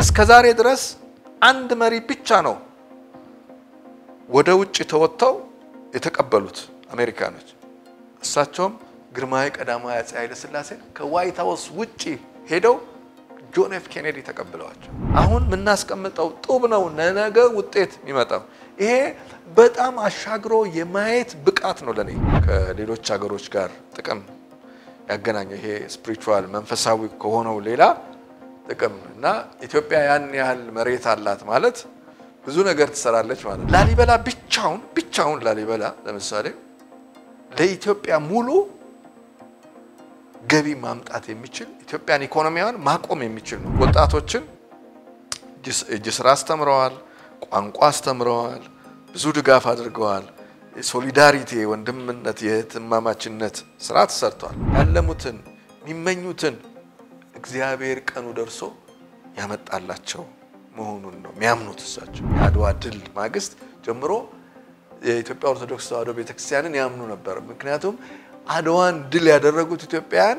እስከዛሬ ድረስ አንድ መሪ ብቻ ነው ወደ ውጭ ተወጥተው የተቀበሉት አሜሪካኖች እሳቸውም ግርማዊ ቀዳማዊ አፄ ኃይለ ሥላሴ ከዋይት ሃውስ ውጪ ሄደው ጆን ኤፍ ኬኔዲ ተቀብለዋቸው አሁን ምናስቀምጠው ጡብ ነው ነገ ውጤት የሚመጣው ይሄ በጣም አሻግሮ የማየት ብቃት ነው ለኔ ከሌሎች ሀገሮች ጋር ጥቅም ያገናኘው ይሄ ስፒሪቹዋል መንፈሳዊ ከሆነው ሌላ ጥቅም እና ኢትዮጵያ ያን ያህል መሬት አላት ማለት ብዙ ነገር ትሰራለች ማለት ላሊበላ ብቻውን ላሊበላ ለምሳሌ ለኢትዮጵያ ሙሉ ገቢ ማምጣት የሚችል ኢትዮጵያን ኢኮኖሚያን ማቆም የሚችል ነው ወጣቶችን ጅስራ አስተምረዋል ቋንቋ አስተምረዋል ብዙ ድጋፍ አድርገዋል ሶሊዳሪቲ ወንድምነት የህትማማችነት ስራ ተሰርቷል ያለሙትን የሚመኙትን እግዚአብሔር ቀኑ ደርሶ ያመጣላቸው መሆኑን ነው የሚያምኑት እሳቸው ያድዋ ድል ማግስት ጀምሮ የኢትዮጵያ ኦርቶዶክስ ተዋሕዶ ቤተክርስቲያንን ያምኑ ነበር ምክንያቱም አድዋን ድል ያደረጉት ኢትዮጵያን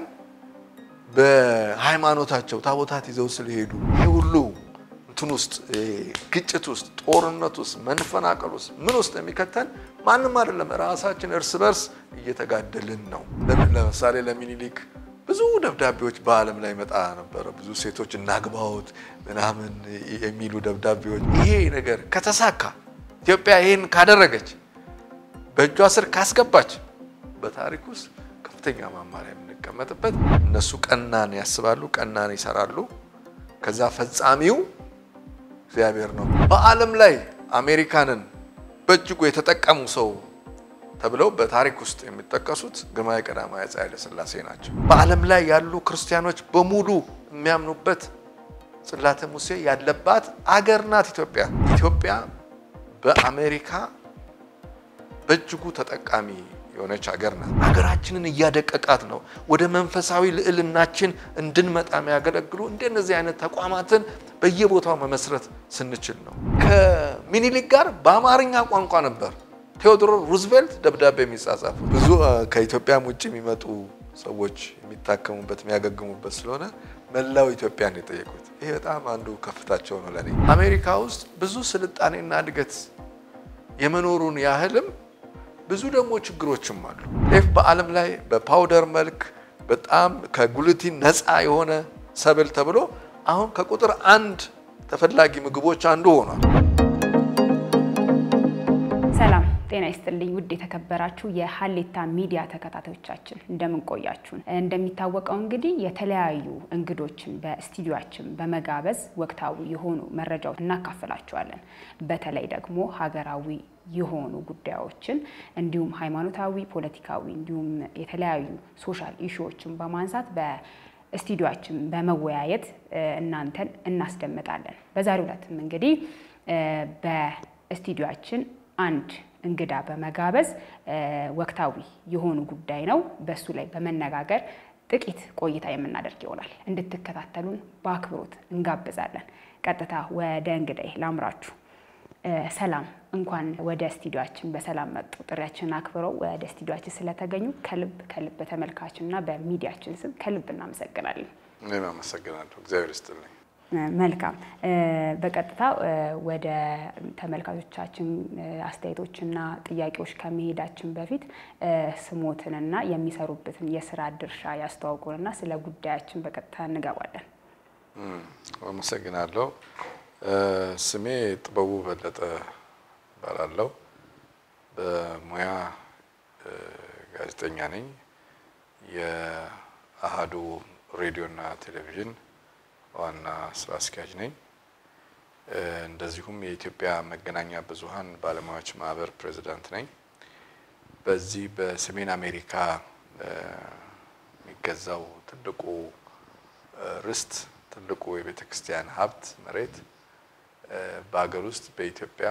በሃይማኖታቸው ታቦታት ይዘው ስለሄዱ ይሁሉ እንትን ውስጥ ግጭት ውስጥ ጦርነት ውስጥ መንፈናቀል ውስጥ ምን ውስጥ የሚከተን ማንንም አይደለም ራሳችን እርስ በርስ እየተጋደልን ነው ለምሳሌ ለሚኒሊክ ብዙ ደብዳቤዎች በአለም ላይ መጣ ነበር ብዙ ሴቶች እናግባውት ምናምን የሚሉ ደብዳቤዎች ይሄ ነገር ከተሳካ ኢትዮጵያ ይሄን ካደረገች በእጇ ስር ካስገባች በታሪክ ውስጥ ከፍተኛ ማማሪያ የምንቀመጥበት እነሱ ቀናን ያስባሉ ቀናን ይሰራሉ ከዛ ፈጻሚው እግዚአብሔር ነው በአለም ላይ አሜሪካንን በእጅጉ የተጠቀሙ ሰው ተብለው በታሪክ ውስጥ የሚጠቀሱት ግርማዊ ቀዳማዊ አፄ ኃይለ ሥላሴ ናቸው በአለም ላይ ያሉ ክርስቲያኖች በሙሉ የሚያምኑበት ጽላተ ሙሴ ያለባት አገር ናት ኢትዮጵያ በአሜሪካ በእጅጉ ተጠቃሚ የሆነች ሀገር ናት ሀገራችንን እያደቀቃት ነው ወደ መንፈሳዊ ልዕልናችን እንድንመጣ የሚያገለግሉ እንደነዚህ አይነት ተቋማትን በየቦታው መመስረት ስንችል ነው ከሚኒሊክ ጋር በአማርኛ ቋንቋ ነበር ቴዎድሮስ ሩዝቬልት ደብዳቤ የሚጻጻፉ ብዙ ከኢትዮጵያ ውጪ የሚመጡ ሰዎች የሚታከሙበት የሚያገግሙበት ስለሆነ መላው ኢትዮጵያን የጠየቁት ይሄ በጣም አንዱ ከፍታቸው ነው ለኔ አሜሪካ ውስጥ ብዙ ስልጣኔና እድገት የመኖሩን ያህልም ብዙ ደግሞ ችግሮችም አሉ በአለም ላይ በፓውደር መልክ በጣም ከግሉቲን ነፃ የሆነ ሰብል ተብሎ አሁን ከቁጥር 1 ተፈላጊ ምግቦች አንዱ ሆኗል ሰላም ጤና ይስጥልኝ ውድ የተከበራችሁ የሐሌታ ሚዲያ ተከታታዮቻችን እንደምን ቆያችሁ እንደሚታወቀው እንግዲህ የተለያዩ እንግዶችን በስቱዲዮአችን በመጋበዝ ወቅታዊ የሆኑ መረጃዎች እናካፍላችኋለን በተለይ ደግሞ ሀገራዊ የሆኑ ጉዳዮችን እንዲሁም ሃይማኖታዊ ፖለቲካዊ እንዲሁም የተለያዩ ሶሻል ኢሹዎችን በማንሳት በስቱዲዮአችን በመወያየት እናንተን እናስደምጣለን በዛሬው ዕለትም እንግዲህ በስቱዲዮአችን አንድ እንግዳ በመጋበዝ ወቅታዊ የሆኑ ጉዳይ ነው በሱ ላይ በመነጋገር ጥቂት ቆይታ የምናደርግ ይሆናል እንድትከታተሉን በአክብሮት እንጋብዛለን ቀጥታ ወደ እንግዳይ ላምራችሁ ሰላም እንኳን ወደ ስቱዲዮአችን በሰላም መጡ ጥሪያችንን አክብረው ወደ ስቱዲዮአችን ስለተገኙ ከልብ ተመልካችና በሚዲያችን ስም ከልብ እናመሰግናለን እኔም አመሰግናለሁ እግዚአብሔር ይስጥልኝ መልካም በቀጥታ ወደ ተመልካቾቻችን አስተያየቶችና ጥያቄዎች ከመሄዳችን በፊት ስሞትንና የሚሰሩበትን የሥራ ድርሻ ያስተዋውቁንና ስለ ጉዳያችን በቀጥታ እንገባለን አመሰግናለሁ ስሜ ጥበቡ በለጠ ባላለው በሙያ ጋዜጠኛ ነኝ የአሃዱ ሬዲዮና ቴሌቪዥን ዋና ስራ አስኪያጅ ነኝ እንደዚሁም የኢትዮጵያ መገናኛ ብዙሃን ባለሙያዎች ማህበር ፕሬዝዳንት ነኝ በዚህ በሰሜን አሜሪካ የሚገዛው ትልቁ ርስት ትልቁ የቤተክርስቲያን ሀብት መሬት በአገር ውስጥ በኢትዮጵያ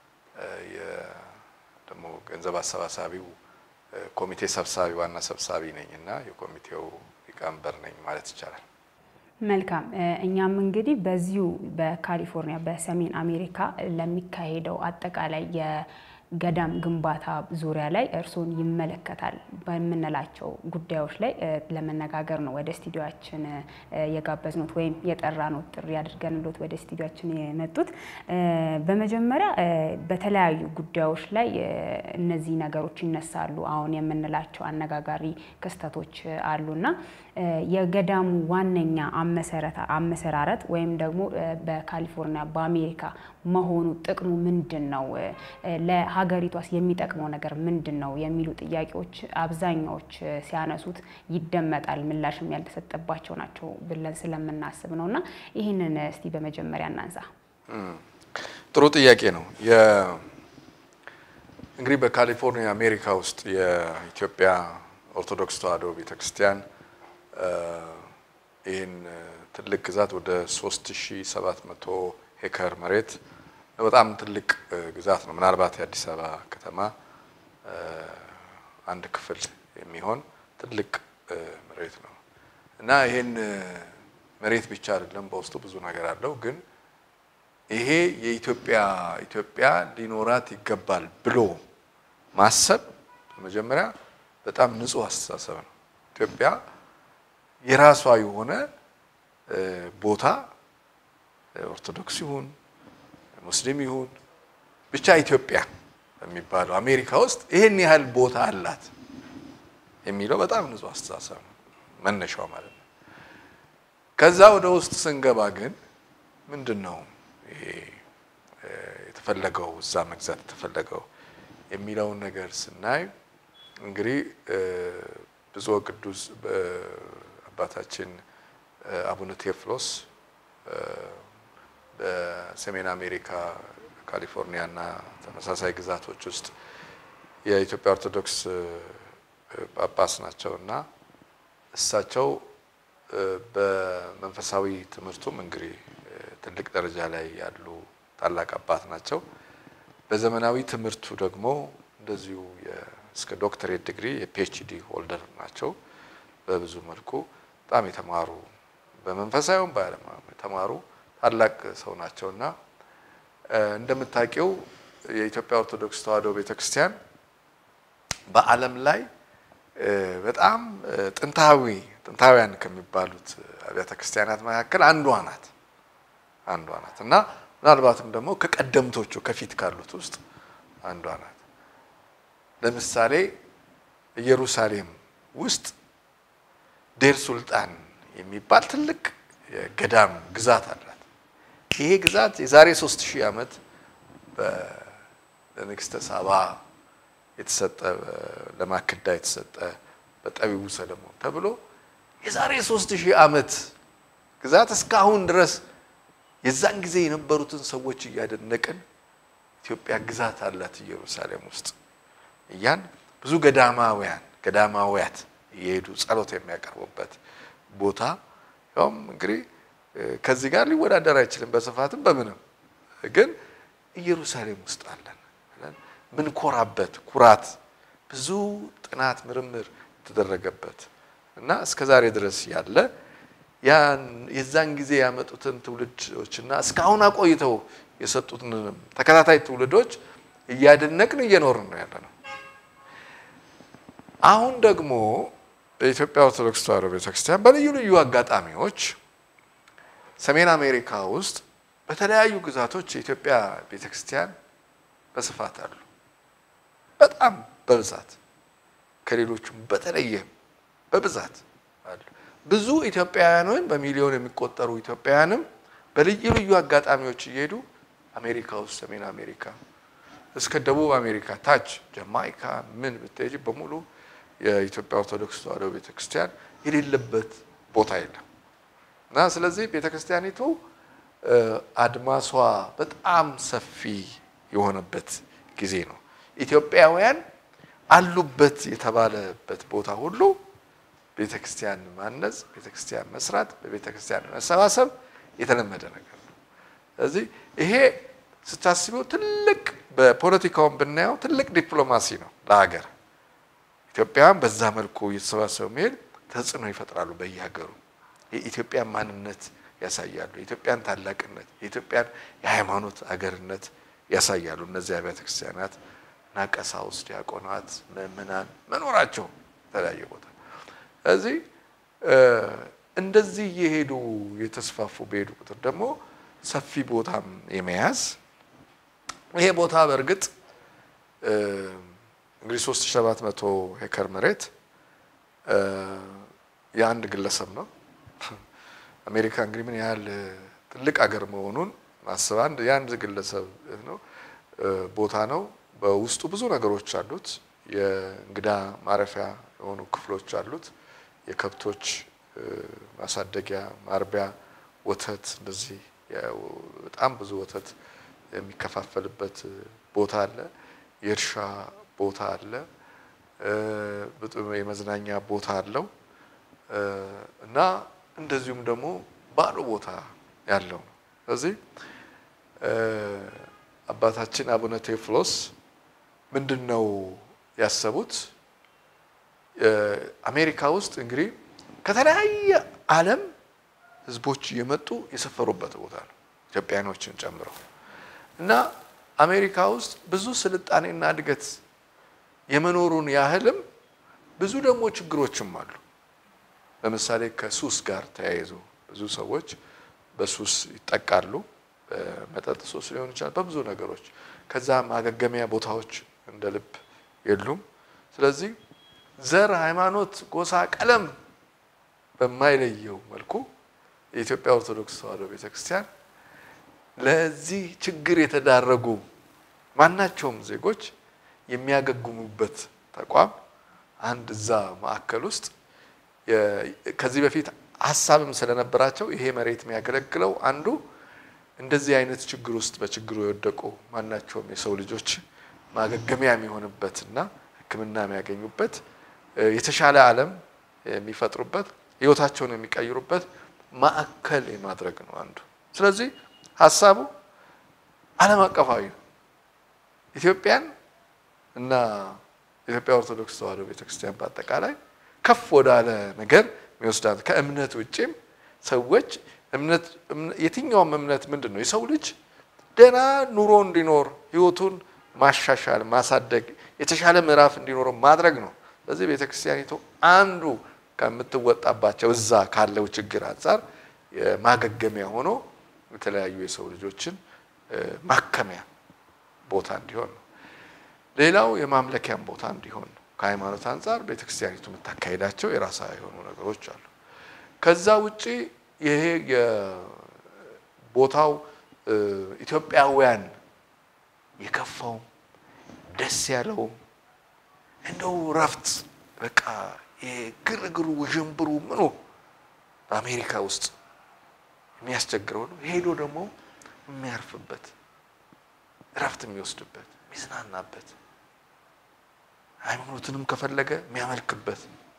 የደሞ ገንዘብ አሰባሳቢው ኮሚቴ ሰብሳቢ ዋና ሰብሳቢ ነኝና የኮሚቴው ሊቀመንበር ነኝ ማለት ይቻላል መልካም እኛም እንግዲህ በዚሁ በካሊፎርኒያ በሰሜን አሜሪካ ለሚካሄደው አጠቃላይ ገዳም ግንባታ ዙሪያ ላይ እርሶን ይመለከታል በመነላቸው ጉዳዮች ላይ ለመነጋገር ነው ወደ ስቱዲዮአችን የጋበዝነው ወይም የጠራነው ጥሪ አድርገንሎት ወደ ስቱዲዮአችን የመጡት በመጀመሪያ በተለያዩ ጉዳዮች ላይ እነዚህ ነገሮች ይነሳሉ አሁን የምንላቸው አነጋጋሪ ክስተቶች አሉና የገዳሙ ዋነኛ አመሰራረት ወይም ደግሞ በካሊፎርኒያ በአሜሪካ መሆኑ ጥቅሙ ምንድነው ለሀገሪቷስ የሚጠቅመው ነገር ምንድነው የሚሉ ጥያቄዎች አብዛኛዎች ሲያነሱት ይደመጣል ምላሽም ያልተሰጠባቸው ናቸው ብለን ስለምናስብ ነውና ይሄንን እስቲ በመጀመሪያ እናንሳ ጥሩ ጥያቄ ነው እንግዲህ በካሊፎርኒያ አሜሪካ ውስጥ የኢትዮጵያ ኦርቶዶክስ ተዋሕዶ ቤተክርስቲያን ይሄን ትልቅ ግዛት ወደ 3700 ሄክታር መሬት በጣም ትልቅ ግዛት ነው ምናልባት የአዲስ አበባ ከተማ አንድ ክፍል የሚሆን ትልቅ መሬት ነው እና ይሄን መሬት ብቻ አይደለም በውስጡ ብዙ ነገር አለው ግን ይሄ የኢትዮጵያ ሊኖራት ይገባል ብሎ ማሰብ በመጀመሪያ በጣም ንጹህ አስተሳሰብ ነው ኢትዮጵያ የራሷ የሆነ ቦታ ኦርቶዶክስ ይሁን ሙስሊም ይሁን ብቻ ኢትዮጵያ የሚባለው አሜሪካ ውስጥ ይሄን ያህል ቦታ አላት የሚለው በጣም ንጹህ አስተሳሰብ ነው መነሻው ማለት ነው ከዛ ወደ ውስጥ ስንገባ ግን ምንድነው ይሄ የተፈለገው እዛ መግዛት የተፈለገው የሚለው ነገር ስናይ እንግዲህ ብዙ ቅዱስ አባታችን አቡነ ቴዎፍሎስ በሰሜን አሜሪካ ካሊፎርኒያና ተመሳሳይ ግዛቶች ውስጥ የኢትዮጵያ ኦርቶዶክስ ጳጳስ ናቸውና እሳቸው በመንፈሳዊ ትምህርቱም እንግዲህ ትልቅ ደረጃ ላይ ያሉ ታላቅ አባት ናቸው በዘመናዊ ትምህርቱ ደግሞ እንደዚሁ እስከ ዶክተሬት ዲግሪ የፒኤችዲ ሆልደር ናቸው በብዙ መልኩ በጣም የተማሩ በመንፈሳዊም በዓለማዊ የተማሩ ታላቅ ሰው ናቸውና እንደምታውቂው የኢትዮጵያ ኦርቶዶክስ ተዋሕዶ ቤተክርስቲያን በዓለም ላይ በጣም ጥንታውያን ከሚባሉት አብያተ ክርስቲያናት መካከል አንዷ ናት እና ምናልባትም ደግሞ ከቀደምቶቹ ከፊት ካሉት ውስጥ አንዷ ናት ለምሳሌ ኢየሩሳሌም ውስጥ ዴር ሱልጣን የሚባል ትልቅ የገዳም ግዛት አላት ይሄ ግዛት የዛሬ 3000 ዓመት በንግስተ ሳባ የተሰጠ ለማክዳ የተሰጠ በጠቢቡ ሰለሞን ተብሎ የዛሬ 3000 ዓመት ግዛት እስካሁን ድረስ የዛን ጊዜ የነበሩትን ሰዎች ያደነቀን ኢትዮጵያ ግዛት አላት ኢየሩሳሌም ውስጥ ያን ብዙ ገዳማውያት የሄዱ ጸሎት የሚያቀርቡበት ቦታ ያውም እንግዲህ ከዚህ ጋር ሊወዳደር አይችልም በስፋትም በምንም ግን ኢየሩሳሌም ውስጥ አለን ምን ኮራበት ኩራት ብዙ ጥናት ምርምር ተደረገበት እና እስከዛሬ ድረስ ያለ ያን የዛን ጊዜ ያመጡትን ትውልዶችና እስካሁን አቆይተው የሰጡትን ተከታታይ ትውልዶች እያደነቅን እየኖርን ነው ያለነው አሁን ደግሞ በኢትዮጵያ ኦርቶዶክስ ተዋሕዶ ቤተክርስቲያን በልዩ ልዩ አጋጣሚዎች ሰሜን አሜሪካ ውስጥ በተለያዩ ግዛቶች የኢትዮጵያ ቤተክርስቲያን በስፋት አሉ በጣም በብዛት ከሌሎቹም በተለየ በብዛት አሉ ብዙ ኢትዮጵያውያኖች በሚሊዮን የሚቆጠሩ ኢትዮጵያውያንም በልዩ ልዩ አጋጣሚዎች እየሄዱ አሜሪካ ውስጥ ሰሜን አሜሪካ እስከ ደቡብ አሜሪካ ታች ጃማይካ ምን ብትሄጂ በሙሉ የኢትዮጵያ ኦርቶዶክስ ተዋሕዶ ቤተክርስቲያን የሌለበት ቦታ የለም እና ስለዚህ ቤተክርስቲያኒቱ አድማሷ በጣም ሰፊ የሆነበት ጊዜ ነው ኢትዮጵያውያን አሉበት የተባለበት ቦታ ሁሉ ቤተክርስቲያን ማነጽ ቤተክርስቲያን መስራት በቤተክርስቲያን መሰባሰብ የተለመደ ነገር ነው ስለዚህ ይሄ ስታስበው ትልቅ በፖለቲካውም ብናየው ትልቅ ዲፕሎማሲ ነው ለሀገር ኢትዮጵያን በዛ መልኩ እየተሰባሰቡ መሄድ ተጽዕኖ ይፈጥራሉ በየሀገሩ የኢትዮጵያ ማንነት ያሳያሉ የኢትዮጵያን ታላቅነት የኢትዮጵያን የሃይማኖት አገርነት ያሳያሉ እነዚህ አብያተ ክርስቲያናት ናቀሳውስ ዲያቆናት ምእመናን መኖራቸው ተለያየ ቦታ እዚህ እንደዚህ የሄዱ የተስፋፉ በሄዱ ቁጥር ደግሞ ሰፊ ቦታም የመያዝ ይሄ ቦታ በርግጥ እንግዲህ 3700 ሄክታር መሬት የአንድ ግለሰብ ነው አሜሪካ እንግዲህ ምን ያህል ትልቅ ሀገር መሆኑን ማሰብ የአንድ ግለሰብ ነው ቦታ ነው በውስጡ ብዙ ነገሮች አሉት የእንግዳ ማረፊያ የሆኑ ክፍሎች አሉት የከብቶች ማሳደጊያ ማርቢያ ወተት እንደዚህ በጣም ብዙ ወተት የሚከፋፈልበት ቦታ አለ የእርሻ ቦታ አለ የመዝናኛ ቦታ አለው እና እንደዚሁም ደግሞ ባዶ ቦታ ያለው ነው ስለዚህ አባታችን አቡነ ቴዎፍሎስ ምንድነው ያሰቡት አሜሪካ ውስጥ እንግዲህ ከተለያየ ዓለም ህዝቦች የመጡ የሰፈሩበት ቦታ ነው ኢትዮጵያኖችን ጨምሮ እና አሜሪካ ውስጥ ብዙ ስልጣኔና እድገት የመኖሩን ያህልም ብዙ ደግሞ ችግሮችም አሉ ለምሳሌ ከሱስ ጋር ተያይዞ ብዙ ሰዎች በሱስ ይጠቃሉ መጠጥ ሱስ ሊሆን ይችላል በብዙ ነገሮች ከዛ ማገገሚያ ቦታዎች እንደልብ የሉም ስለዚህ ዘር ሃይማኖት ጎሳ ቀለም በማይለየው መልኩ የኢትዮጵያ ኦርቶዶክስ ተዋሕዶ ቤተክርስቲያን ለዚህ ችግር የተዳረጉ ማናቸውም ዜጎች የሚያገግሙበት ተቋም አንድ ዛ ማዕከል ውስጥ ከዚህ በፊት ሐሳብም ስለነበራቸው ይሄ መሬት የሚያገለግለው አንዱ እንደዚህ አይነት ችግር ውስጥ በችግሩ የወደቁ ማናቸውም የሰው ልጆች ማገገሚያ የሚሆንበትና ሕክምና የሚያገኙበት የተሻለ ዓለም የሚፈጥሩበት ህይወታቸውን የሚቀይሩበት ማዕከል የማድረግ ነው አንዱ ስለዚህ ሐሳቡ ዓለም አቀፋዊ ኢትዮጵያን እና ኢትዮጵያ ኦርቶዶክስ ተዋሕዶ ቤተክርስቲያን በአጠቃላይ ከፍ ወዳለ ነገር የሚወስዳት ከእምነት ውጪም ሰዎች እምነት የትኛውም እምነት ምንድነው የሰው ልጅ ደና ኑሮ እንዲኖር ህይወቱን ማሻሻል ማሳደግ የተሻለ ምዕራፍ እንዲኖር ማድረግ ነው ስለዚህ ቤተክርስቲያኒቱ አንዱ ከምትወጣባቸው እዛ ካለው ችግር አንፃር ማገገሚያ ሆኖ የተለያዩ የሰው ልጆችን ማከሚያ ቦታ እንዲሆን ነው ሌላው የማምለኪያም ቦታ እንዲሆን ነው ከሃይማኖት አንፃር ቤተክርስቲያኒቱ የምታካሂዳቸው የራሳ የሆኑ ነገሮች አሉ ከዛ ውጪ ይሄ የቦታው ኢትዮጵያውያን የከፋው ደስ ያለው እንደው ረፍት በቃ የግርግሩ ወጀምብሩ ምኑ በአሜሪካ ውስጥ የሚያስቸግረው ነው ሄዶ ደግሞ የሚያርፍበት ረፍት የሚወስድበት ሚዝናናበት ሃይማኖትንም ከፈለገ የሚያመልክበት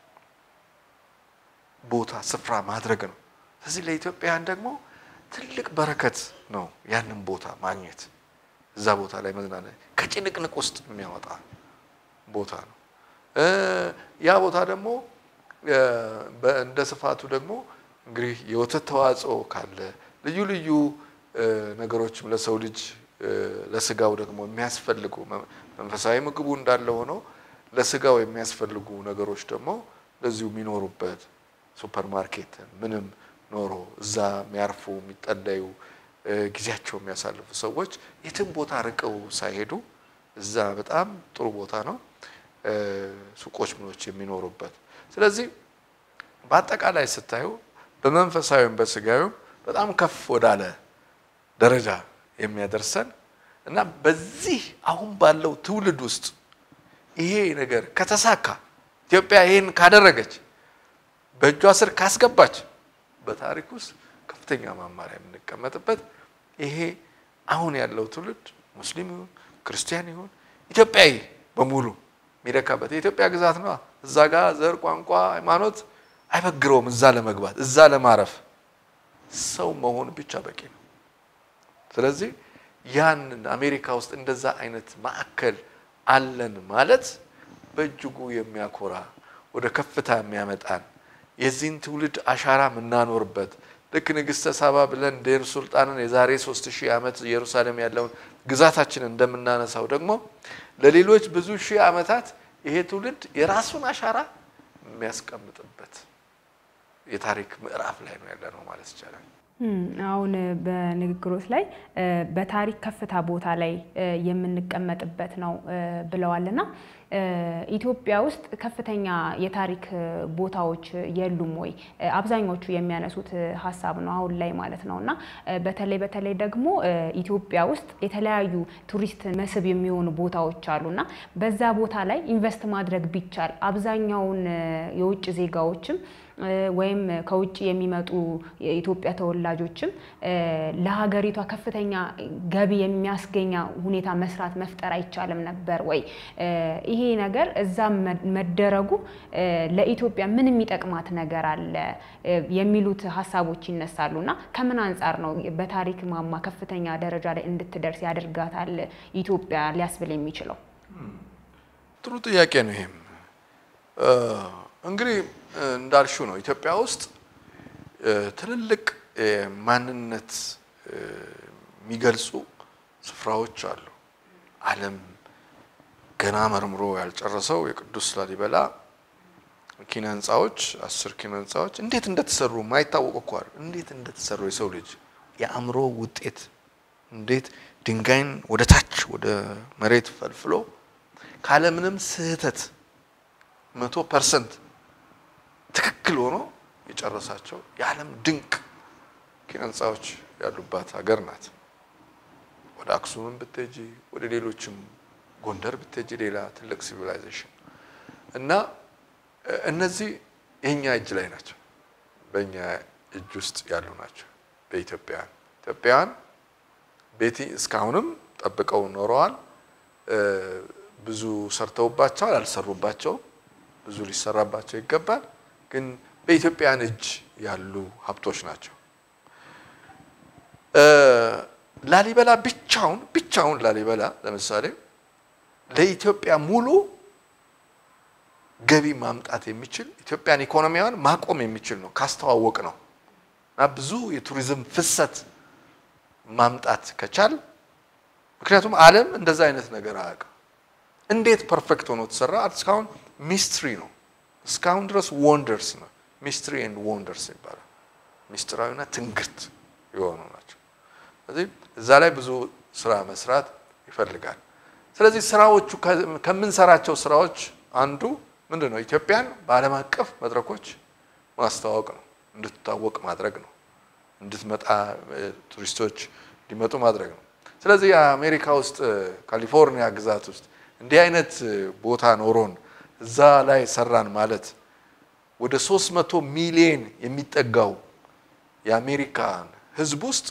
ቦታ ስፍራ ማድረግ ነው ስለዚህ ለኢትዮጵያውያን ደግሞ ትልቅ በረከት ነው ያንን ቦታ ማግኘት እዛ ቦታ ላይ መዝናናት ከጭንቅንቅ ውስጥ የሚያወጣ ቦታ ነው ያ ቦታ ደግሞ እንደ ስፋቱ ደግሞ እንግዲህ የወተት ተዋጽኦ ካለ ልዩ ልዩ ነገሮችም ለሰው ልጅ ለስጋው ደግሞ የሚያስፈልጉ መንፈሳዊ ምግቡ እንዳለ ሆኖ ለስጋው የሚያስፈልጉ ነገሮች ደግሞ ለዚሁ የሚኖሩበት ሱፐርማርኬት ምንም ኖሮ እዛ የሚያርፉ የሚጠለዩ ጊዜያቸው የሚያሳልፉ ሰዎች የትም ቦታ ርቀው ሳይሄዱ እዛ በጣም ጥሩ ቦታ ነው ሱቆች ምኖች የሚኖሩበት ስለዚህ በአጠቃላይ ስታዩ በመንፈሳዊም በስጋዊም በጣም ከፍ ወዳለ ደረጃ የሚያደርሰን እና በዚህ አሁን ባለው ትውልድ ውስጥ ይሄ ነገር ከተሳካ ኢትዮጵያ ይሄን ካደረገች በእጇ ስር ካስገባች በታሪክ ውስጥ ከፍተኛ ማማሪያ የምንቀመጥበት ይሄ አሁን ያለው ትውልድ ሙስሊም ይሁን ክርስቲያን ይሁን ኢትዮጵያዊ በሙሉ ሚረካበት የኢትዮጵያ ግዛት ነው እዛ ጋር ዘር ቋንቋ ሃይማኖት አይበግረውም እዛ ለመግባት እዛ ለማረፍ ሰው መሆን ብቻ በቂ ነው ስለዚህ ያን አሜሪካ ውስጥ እንደዛ አይነት ማዕከል አለን ማለት በእጅጉ የሚያኮራ ወደ ከፍታ የሚያመጣን የዚህን ትውልድ አሻራ ምናኖርበት ልክ ንግስተ ሳባ ብለን ዴር ሱልጣንን የዛሬ 3000 ዓመት ኢየሩሳሌም ያለውን ግዛታችን እንደምናነሳው ደግሞ ለሌሎች ብዙ ሺህ ዓመታት ይሄ ትውልድ የራሱን አሻራ የሚያስቀምጥበት የታሪክ ምዕራፍ ላይ ነው ያለነው ማለት ይቻላል። አሁን በንግግሮች ላይ በታሪክ ከፍታ ቦታ ላይ የምንቀመጥበት ነው ብለዋልና ኢትዮጵያ ውስጥ ከፍተኛ የታሪክ ቦታዎች የሉም ወይ? አብዛኞቹ የሚያነሱት ሐሳብ ነው አሁን ላይ ማለት ነውና በተለይ ደግሞ ኢትዮጵያ ውስጥ የተለያዩ ቱሪስት መስህብ የሚሆኑ ቦታዎች አሉና በዛ ቦታ ላይ ኢንቨስት ማድረግ ቢቻል አብዛኛውን የውጭ ዜጋዎችም ወይም ከውጭ የሚመጡ የኢትዮጵያ ተወላጆችም ለሀገሪቷ ከፍተኛ ገቢ የሚያስገኛ ሁኔታ መስራት መፍጠር አይቻልም ነበር ወይ? ይሄ ነገር እዛ መደረጉ ለኢትዮጵያ ምን የሚጠቅማት ነገር አለ የሚሉት ሐሳቦች ይነሳሉና ከምን አንፃር ነው በታሪክ ማማ ከፍተኛ ደረጃ ላይ እንድትደርስ ያደርጋታል ኢትዮጵያ ሊያስብል የሚችለው? ጥሩ ጥያቄ ነው ይሄም። እንግዲህ እንዳልሽው ነው ኢትዮጵያ ውስጥ ትልልቅ ማንነት የሚገልጹ ስፍራዎች አሉ። ዓለም ገና መርምሮ ያልጨረሰው የቅዱስ ላሊበላ ኪነ ህንጻዎች 10 ኪነ ህንጻዎች እንዴት እንደተሰሩ ማይታወቅ እኮ አይደል? እንዴት እንደተሰሩ የሰው ልጅ የአእምሮ ውጤት እንዴት ድንጋይን ወደ ታች ወደ መሬት ፈልፍሎ ካለ ምንም ስህተት 100% ትክክል ሆኖ የጨረሳቸው የዓለም ድንቅ ኪነ ህንጻዎች ያሉባት ሀገር ናት። ወደ አክሱም ብትሄጂ ወደ ሌሎችም ጎንደር ብትሄጂ ሌላ ትልቅ ሲቪላይዜሽን እና እነዚህ የኛ እጅ ላይ ናቸው። በእኛ እጅ ውስጥ ያሉ ናቸው። በኢትዮጵያውያን ቤቲ እስካሁንም ጠብቀው ኖረዋል። ብዙ ሰርተውባቸዋል፣ አልሰሩባቸው ብዙ ሊሰራባቸው ይገባል። ግን በኢትዮጵያውያን እጅ ያሉ ሀብቶች ናቸው። ላሊበላ ብቻውን ላሊበላ ለምሳሌ ለኢትዮጵያ ሙሉ ገቢ ማምጣት የሚችል ኢትዮጵያን ኢኮኖሚያን ማቆም የሚችል ነው ካስተዋወቅ ነው። እና ብዙ የቱሪዝም ፍሰት ማምጣት ከቻል ምክንያቱም ዓለም እንደዛ አይነት ነገር አያውቅም። እንዴት ፐርፌክት ሆኖ ተሰራ እስካሁን ሚስትሪ ነው። እስካሁን ድረስ ወንደርስ ነው። ሚስትሪ ኤንድ ወንደርስ ይባላል። ሚስትራዊና ትንግርት የሆኑ ናቸው። ስለዚህ እዛ ላይ ብዙ ስራ መስራት ይፈልጋል። ስለዚህ ስራዎቹ ከምንሰራቸው ስራዎች አንዱ ምንድነው? ኢትዮጵያን በዓለም አቀፍ መድረኮች ማስተዋወቅ ነው። እንድትታወቅ ማድረግ ነው። እንድትመጣ ቱሪስቶች ሊመጡ ማድረግ ነው። ስለዚህ አሜሪካ ውስጥ ካሊፎርኒያ ግዛት ውስጥ እንዲህ አይነት ቦታ ኖሮን እዛ ላይ ሰራን ማለት ወደ 300 ሚሊዮን የሚጠጋው የአሜሪካን ህዝብ ውስጥ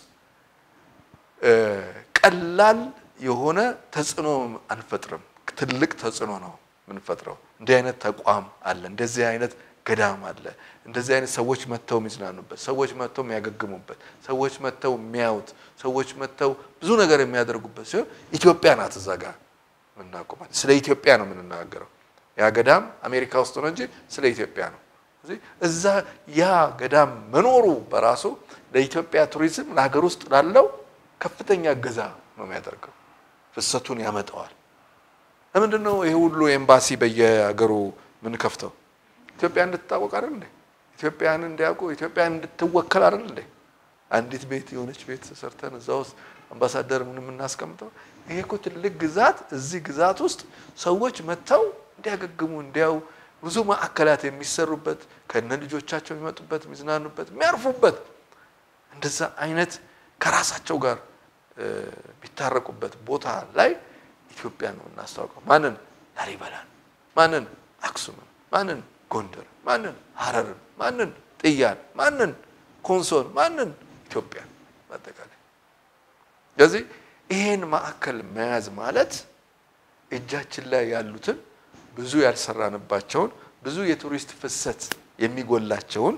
ቀላል የሆነ ተጽዕኖ አንፈጥርም። ትልቅ ተጽዕኖ ነው ምንፈጥረው። እንዲህ አይነት ተቋም አለ፣ እንደዚህ አይነት ገዳም አለ፣ እንደዚህ አይነት ሰዎች መተው የሚዝናኑበት፣ ሰዎች መተው የሚያገግሙበት፣ ሰዎች መተው የሚያዩት፣ ሰዎች መተው ብዙ ነገር የሚያደርጉበት ሲሆን ኢትዮጵያ ናት እዛ ጋር ምናቆማል። ስለ ኢትዮጵያ ነው የምንናገረው። ያ ገዳም አሜሪካ ውስጥ ነው እንጂ ስለ ኢትዮጵያ ነው። ስለዚህ እዛ ያ ገዳም መኖሩ በራሱ ለኢትዮጵያ ቱሪዝም ለሀገር ውስጥ ላለው ከፍተኛ ገዛ ነው የሚያደርገው። ፍሰቱን ያመጣዋል። ለምንድነው ይሄ ሁሉ ኤምባሲ በየሀገሩ ምን ከፍተው? ኢትዮጵያ እንድትታወቅ አይደል እንዴ? ኢትዮጵያን እንዲያውቁ ኢትዮጵያን እንድትወከል አይደል እንዴ? አንዲት ቤት የሆነች ቤት ሰርተን እዛው አምባሳደር ምንም እናስቀምጠው። ይሄ እኮ ትልቅ ግዛት፣ እዚህ ግዛት ውስጥ ሰዎች መተው እንዲያገግሙ እንዲያው ብዙ ማዕከላት የሚሰሩበት ከነ ልጆቻቸው የሚመጡበት የሚዝናኑበት የሚያርፉበት እንደዛ አይነት ከራሳቸው ጋር ቢታረቁበት ቦታ ላይ ኢትዮጵያ ነው እናስተዋውቀው። ማንን? ላሊበላን፣ ማንን? አክሱምን፣ ማንን? ጎንደር፣ ማንን? ሐረርን፣ ማንን? ጥያን፣ ማንን? ኮንሶን፣ ማንን? ኢትዮጵያ በአጠቃላይ። ስለዚህ ይሄን ማዕከል መያዝ ማለት እጃችን ላይ ያሉትን ብዙ ያልሰራንባቸውን ብዙ የቱሪስት ፍሰት የሚጎላቸውን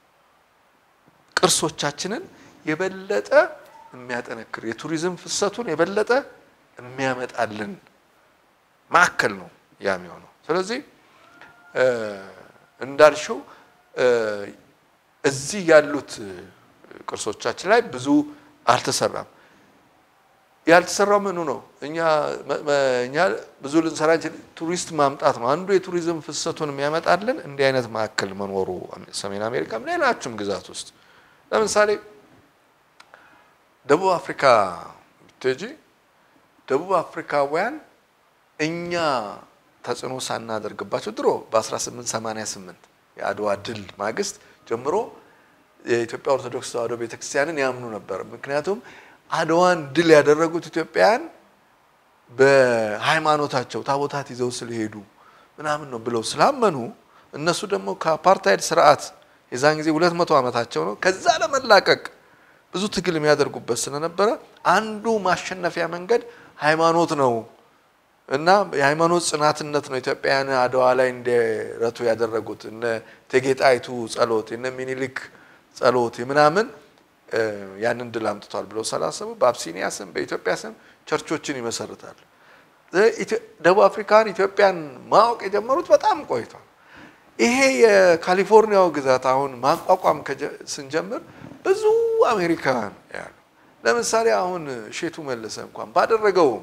ቅርሶቻችንን የበለጠ የሚያጠነክር የቱሪዝም ፍሰቱን የበለጠ የሚያመጣልን ማዕከል ነው ያሚሆነው። ስለዚህ እንዳልሽው እዚህ ያሉት ቅርሶቻችን ላይ ብዙ አልተሰራም። ያልተሰራው ምኑ ነው እኛ ብዙ ልንሰራ ቱሪስት ማምጣት ነው አንዱ የቱሪዝም ፍሰቱን የሚያመጣልን እንዲህ አይነት ማዕከል መኖሩ ሰሜን አሜሪካም ሌላችሁም ግዛት ውስጥ ለምሳሌ ደቡብ አፍሪካ ብትጂ ደቡብ አፍሪካውያን እኛ ተጽዕኖ ሳናደርግባቸው ድሮ በ1888 የአድዋ ድል ማግስት ጀምሮ የኢትዮጵያ ኦርቶዶክስ ተዋሕዶ ቤተክርስቲያንን ያምኑ ነበር ምክንያቱም አድዋን ድል ያደረጉት ኢትዮጵያውያን በሃይማኖታቸው ታቦታት ይዘው ስለሄዱ ምናምን ነው ብለው ስላመኑ እነሱ ደግሞ ከአፓርታይድ ስርዓት የዛን ጊዜ 200 ዓመታቸው ነው ከዛ ለመላቀቅ ብዙ ትግል የሚያደርጉበት ስለነበረ አንዱ ማሸነፊያ መንገድ ሃይማኖት ነው እና የሃይማኖት ጽናትነት ነው ኢትዮጵያውያን አድዋ ላይ እንደረቱ ያደረጉት እነ ተጌጣይቱ ጸሎት እነ ሚኒሊክ ጸሎት ምናምን ያንን ድል አምጥቷል ብለው ሰላሰቡ በአብሲኒያ ስም በኢትዮጵያ ስም ቸርቾችን ይመሰርታል ደቡብ አፍሪካን ኢትዮጵያን ማወቅ የጀመሩት በጣም ቆይቷል ይሄ የካሊፎርኒያው ግዛት አሁን ማቋቋም ስንጀምር ብዙ አሜሪካን ያሉ ለምሳሌ አሁን ሼቱ መለሰ እንኳን ባደረገው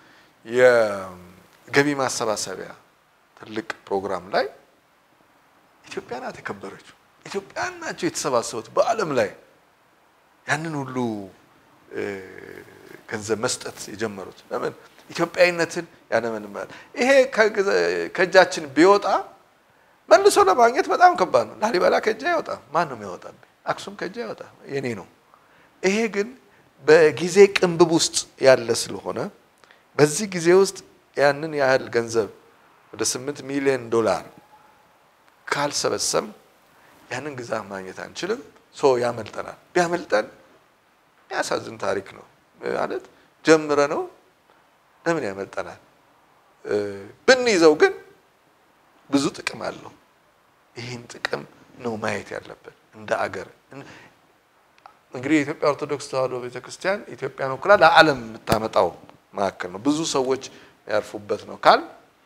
የገቢ ማሰባሰቢያ ትልቅ ፕሮግራም ላይ ኢትዮጵያ ናት ተከበረችው ኢትዮጵያን ናቸው የተሰባሰቡት በአለም ላይ ያንን ሁሉ ገንዘብ መስጠት የጀመሩት ለምን ኢትዮጵያዊነትን ያነመንማል ይሄ ከጃችን ቢወጣ መልሶ ለማግኘት በጣም ከባድ ነው ላሊበላ ከጃ ይወጣ ማን ነው የሚወጣው አክሱም ከጃ ይወጣ የኔ ነው ይሄ ግን በጊዜ ቅንብብ ውስጥ ያለ ስለሆነ በዚህ ጊዜ ውስጥ ያንን ያህል ገንዘብ ወደ $8 ሚሊዮን ካልሰበሰም ያንን ግዛት ማግኘት አንችልም ሶ ያመልጠናል ቢያመልጠን ያሳዝን ታሪክ ነው ማለት ጀምረ ነው ለምን ያመልጠናል ብንይዘው ግን ብዙ ጥቅም አለው ይሄን ጥቅም ነው ማየት ያለበት እንደ አገር እንግዲህ የኢትዮጵያ ኦርቶዶክስ ተዋሕዶ ቤተክርስቲያን ኢትዮጵያን ወክላ ለዓለም የምታመጣው ማዕከል ነው ብዙ ሰዎች ያርፉበት ነው ካል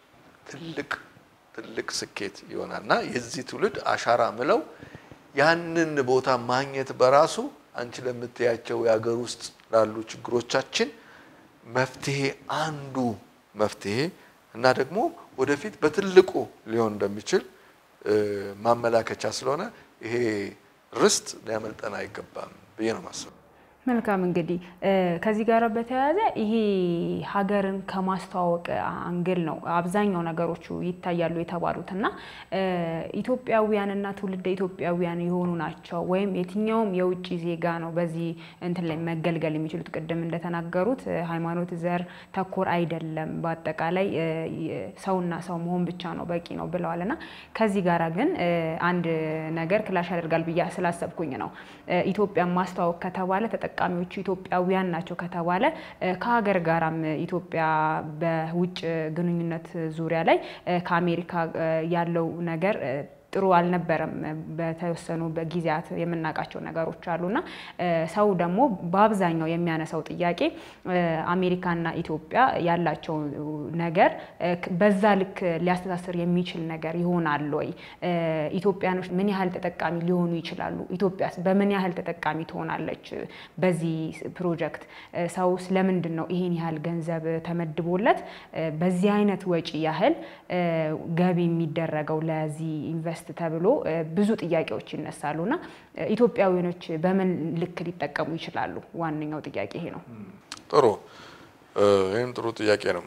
ትልቅ ስኬት ይሆናልና የዚህ ትውልድ አሻራ ምለው ያንን ቦታ ማግኘት በራሱ አንቺ ለምትያቸው ያገር ውስጥ ላሉ ችግሮቻችን መፍትሄ አንዱ መፍትሄ እና ደግሞ ወደፊት በትልቁ ሊሆን እንደሚችል ማመላከቻ ስለሆነ ይሄ ርስት ሊያመልጠን አይገባም ብዬ ነው ማሰብ መልካም እንግዲህ ከዚህ ጋር በተያያዘ ይሄ ሀገርን ከማስተዋወቅ አንግል ነው አብዛኛው ነገሮቹ ይታያሉ የተባሉትና ኢትዮጵያውያንና ትውልደ ኢትዮጵያውያን የሆኑ ናቸው ወይም የትኛውም የውጪ ዜጋ ነው በዚህ እንትን ላይ መገልገል የሚችሉት ቅድም እንደተናገሩት ሃይማኖት ዘር ተኮር አይደለም በአጠቃላይ ሰውና ሰው መሆን ብቻ ነው በቂ ነው ብለዋልና ከዚህ ጋር ግን አንድ ነገር ክላሽ ያደርጋል ብዬ ስላሰብኩኝ ነው ኢትዮጵያን ማስተዋወቅ ከተባለ ተጠቃሚዎቹ ኢትዮጵያውያን ናቸው ከተባለ ከሀገር ጋራም ኢትዮጵያ በውጭ ግንኙነት ዙሪያ ላይ ከአሜሪካ ያለው ነገር ጥሩ አልነበረም በተወሰኑ በጊዜያት የምናቃቸው ነገሮች አሉና ሰው ደግሞ በአብዛኛው የሚያነሳው ጥያቄ አሜሪካና ኢትዮጵያ ያላቸው ነገር በዛ ልክ ሊያስተሳስር የሚችል ነገር ይሆናል ወይ ኢትዮጵያኖች ምን ያህል ተጠቃሚ ሊሆኑ ይችላሉ ኢትዮጵያስ በምን ያህል ተጠቃሚ ትሆናለች በዚህ ፕሮጀክት ሰው ስለምንድን ነው ይሄን ያህል ገንዘብ ተመድቦለት በዚህ አይነት ወጪ ያህል ገቢ የሚደረገው ለዚህ ኢንቨስት ተብሎ ብዙ ጥያቄዎች ይነሳሉና ኢትዮጵያውያኖች በምን ልክ ሊጠቀሙ ይችላሉ ዋንኛው ጥያቄ ይሄ ነው ጥሩ ይሄን ጥሩ ጥያቄ ነው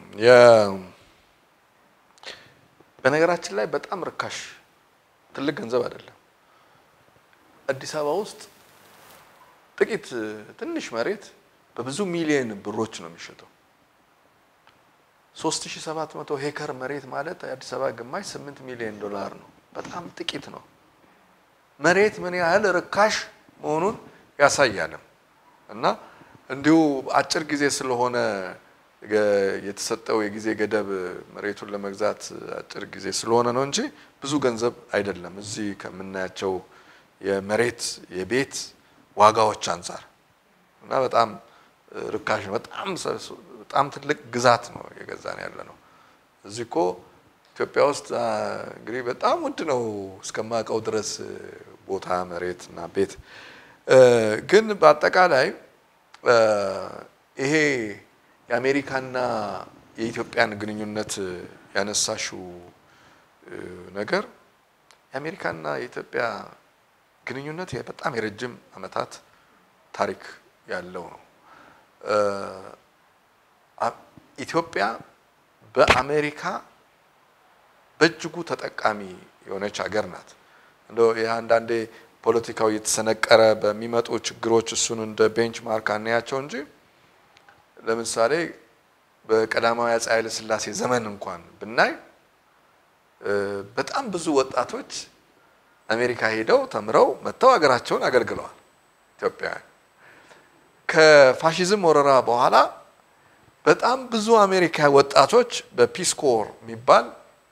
በነገራችን ላይ በጣም ርካሽ ትልቅ ገንዘብ አይደለም አዲስ አበባ ውስጥ ጥቂት ትንሽ መሬት በብዙ ሚሊዮን ብሮች ነው የሚሸጠው 3700 ሄክታር መሬት ማለት አዲስ አበባ ግማሽ $8 ሚሊዮን ነው በጣም ጥቂት ነው መሬት ምን ያህል ርካሽ መሆኑን ያሳያል እና እንዲሁ አጭር ጊዜ ስለሆነ የተሰጠው የጊዜ ገደብ መሬቱን ለመግዛት አጭር ጊዜ ስለሆነ ነው እንጂ ብዙ ገንዘብ አይደለም እዚህ ከምናያቸው የመሬት የቤት ዋጋዎች አንፃር እና በጣም ርካሽ ነው በጣም ትልቅ ግዛት ነው የገዛን ያለነው እዚህኮ ኢትዮጵያ ውስጥ እንግዲህ በጣም ውድ ነው እስከማቀው ድረስ ቦታ መሬትና ቤት ግን በአጠቃላይ ይሄ የአሜሪካና የኢትዮጵያን ግንኙነት ያነሳሽው ነገር የአሜሪካና የኢትዮጵያ ግንኙነት በጣም የረጅም ዓመታት ታሪክ ያለው ነው ኢትዮጵያ በአሜሪካ በእጅጉ ተጠቃሚ የሆነች ሀገር ናት እንደው የአንዳንዴ ፖለቲካው የተሰነቀረ በሚመጡ ችግሮች እሱን እንደ ቤንችማርክ አንያቸው እንጂ ለምሳሌ በቀዳማዊ አፄ ኃይለ ሥላሴ ዘመን እንኳን ብናይ በጣም ብዙ ወጣቶች አሜሪካ ሄደው ተምረው መተው ሀገራቸውን አገልግለዋል ኢትዮጵያ ከፋሺዝም ወረራ በኋላ በጣም ብዙ አሜሪካ ወጣቶች በፒስ ኮር የሚባል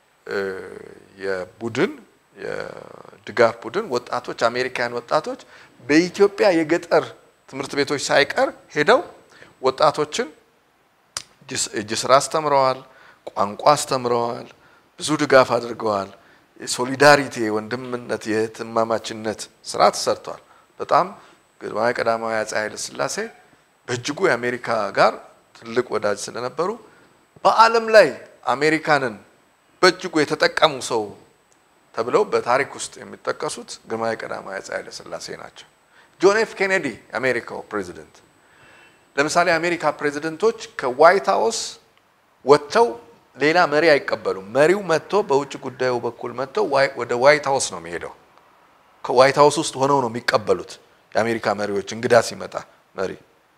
የቡድን የድጋፍ ቡድን ወጣቶች አሜሪካን ወጣቶች በኢትዮጵያ የገጠር ትምህርት ቤቶች ሳይቀር ሄደው ወጣቶችን እጅ ስራ አስተምረዋል ቋንቋ አስተምረዋል ብዙ ድጋፍ አድርገዋል ሶሊዳሪቲ ወንድምነት የህትማማችነት ስራ ተሰርቷል በጣም ቀዳማዊ አፄ ኃይለ ሥላሴ በእጅጉ የአሜሪካ ጋር ትልቅ ወዳጅ ስለነበሩ በአለም ላይ አሜሪካንን በእጅጉ የተጠቀሙ ሰው ተብለው በታሪክ ውስጥ የሚጠቀሱት ግርማዊ ቀዳማዊ አፄ ኃይለ ሥላሴ ናቸው ጆን ኤፍ ኬኔዲ አሜሪካው ፕሬዚደንት ለምሳሌ አሜሪካ ፕሬዚደንቶች ከዋይት ሃውስ ወጥተው ሌላ መሪ አይቀበሉም መሪው መጥቶ በውጭ ጉዳዩ በኩል መጥቶ ወደ ዋይት ሃውስ ነው የሚሄደው ከዋይት ሃውስ ውስጥ ሆነው ነው የሚቀበሉት የአሜሪካ መሪዎች እንግዳ ሲመጣ መሪ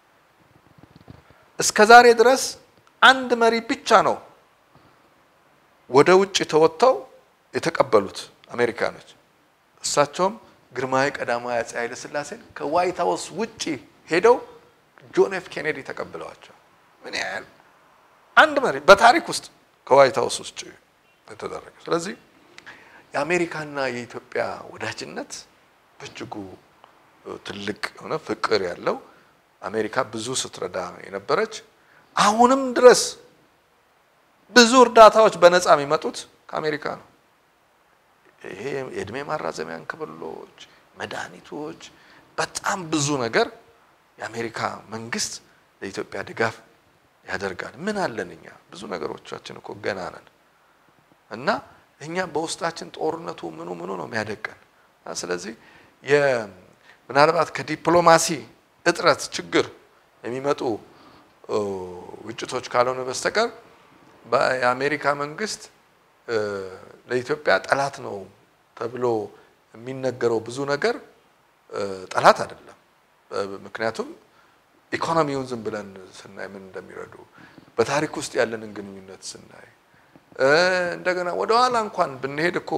እስከዛሬ ድረስ አንድ መሪ ብቻ ነው ወደ ውጭ ተወጥተው የተቀበሉት አሜሪካኖች እሳቸውም ግርማዊ ቀዳማዊ አፄ ኃይለ ሥላሴን ከዋይት ሃውስ ውጪ ሄደው ጆን ኤፍ ኬኔዲ ተቀብለዋቸው ምን ያህል አንድ መሪ በታሪክ ውስጥ ከዋይት ሃውስ ውስጥ ተደረገ ስለዚህ የአሜሪካና የኢትዮጵያ ወዳጅነት በእጅጉ ትልቅ ሆነ ፍቅር ያለው አሜሪካ ብዙ ስትረዳ የነበረች አሁንም ድረስ ብዙ እርዳታዎች በነፃ የሚመጡት ከአሜሪካ ነው ይሄ የእድሜ ማራዘሚያ እንክብሎች መድኃኒቶች በጣም ብዙ ነገር የአሜሪካ መንግስት ለኢትዮጵያ ድጋፍ ያደርጋል ምን አለንኛ ብዙ ነገሮቻችን እኮ ገና ነን እና እኛ በውስጣችን ጦርነቱ ምኑ ነው የሚያደቀን ስለዚህ ምናልባት ከዲፕሎማሲ እጥረት ችግር የሚመጡ ውጭቶች ካልሆነ በስተቀር በአሜሪካ መንግስት ለኢትዮጵያ ጠላት ነው ተብሎ የሚነገረው ብዙ ነገር ጠላት አይደለም ምክንያቱም ኢኮኖሚውን ዝም ብለን ስናይ ምን እንደሚረዱ በታሪክ ውስጥ ያለንን ግንኙነት ስናይ እንደገና ወደ ኋላ እንኳን ብንሄድ እኮ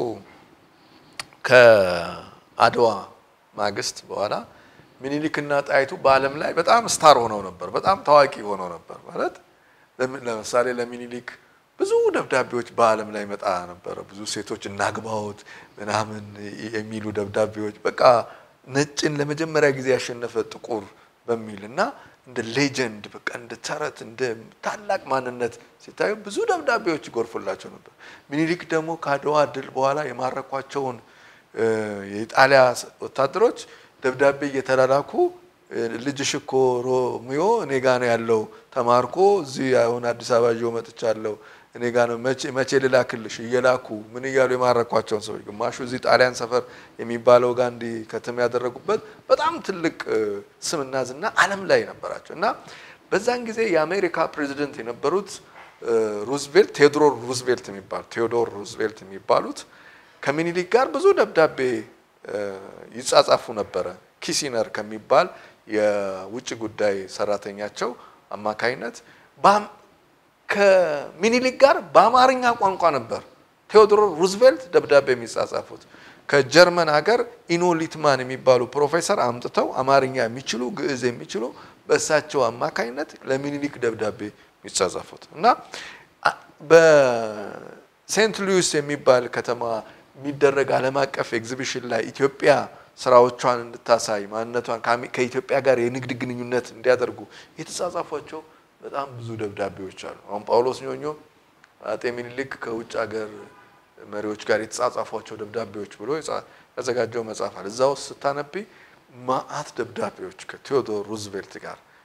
ከአድዋ ማግስት በኋላ ሚኒሊክና ጣይቱ በአለም ላይ በጣም ስታር ሆነው ነበር በጣም ታዋቂ ሆነው ነበር ማለት ለምሳሌ ለሚኒሊክ ብዙ ደብዳቤዎች በአለም ላይ መጣ ነበር ብዙ ሴቶች እናግባውት ምናምን የሚሉ ደብዳቤዎች በቃ ነጭን ለመጀመሪያ ጊዜ ያሸነፈ ጥቁር በሚልና እንደ ሌጀንድ በቃ እንደ ተረት እንደ ታላቅ ማንነት ሲታዩ ብዙ ደብዳቤዎች ይጎርፉላቸው ነበር ሚኒሊክ ደግሞ ካድዋ ድል በኋላ የማረኳቸውን የኢጣሊያ ወታደሮች ደብዳቤ እየተላላኩ ልጅሽ እኮ ሮሚዮ እኔ ጋር ነው ያለው ተማርኮ እዚህ አሁን አዲስ አበባ ጆ መጥቻለሁ እኔ ጋር ነው መቼ ልላክልሽ እየላኩ ምን ይያሉ የማረኳቸውን ሰው ግማሹ እዚህ ጣሊያን ሰፈር የሚባለው ጋር እንዲ ከተማ ያደረጉበት በጣም ትልቅ ስምና ዝና ዓለም ላይ ነበራቸውና በዛን ጊዜ የአሜሪካ ፕሬዚደንት የነበሩት ቴዎዶር ሩዝቬልት የሚባሉት ከሚኒሊክ ጋር ብዙ ደብዳቤ ይጻጻፉ ነበር ኪሲነር ከሚባል የውጭ ጉዳይ ሰራተኛቸው አማካይነት ከሚኒሊክ ጋር በአማርኛ ቋንቋ ነበር ቴዎዶር ሩዝቬልት ደብዳቤ የሚጻጻፉት ከጀርመን ሀገር ኢኖ ሊትማን የሚባሉ ፕሮፌሰር አምጥተው አማርኛ የሚችሉ ግዕዝ የሚችሉ በእሳቸው አማካይነት ለሚኒሊክ ደብዳቤ የሚጻጻፉት እና በሴንት ሉዊስ የሚባል ከተማ የሚደረግ ዓለም አቀፍ ኤግዚቢሽን ላይ ኢትዮጵያ ስራዎቿን እንድታሳይ ማንነቷን ከኢትዮጵያ ጋር የንግድ ግንኙነት እንዲያደርጉ የተጻጻፏቸው በጣም ብዙ ደብዳቤዎች አሉ አሁን ጳውሎስ ኞኞ አጤ ሚኒሊክ ከውጭ ሀገር መሪዎች ጋር የተጻጻፏቸው ደብዳቤዎች ብሎ ያዘጋጀው መጽሐፍ አለ እዛው ስታነቢ ማአት ደብዳቤዎች ከቴዎዶር ሩዝቬልት ጋር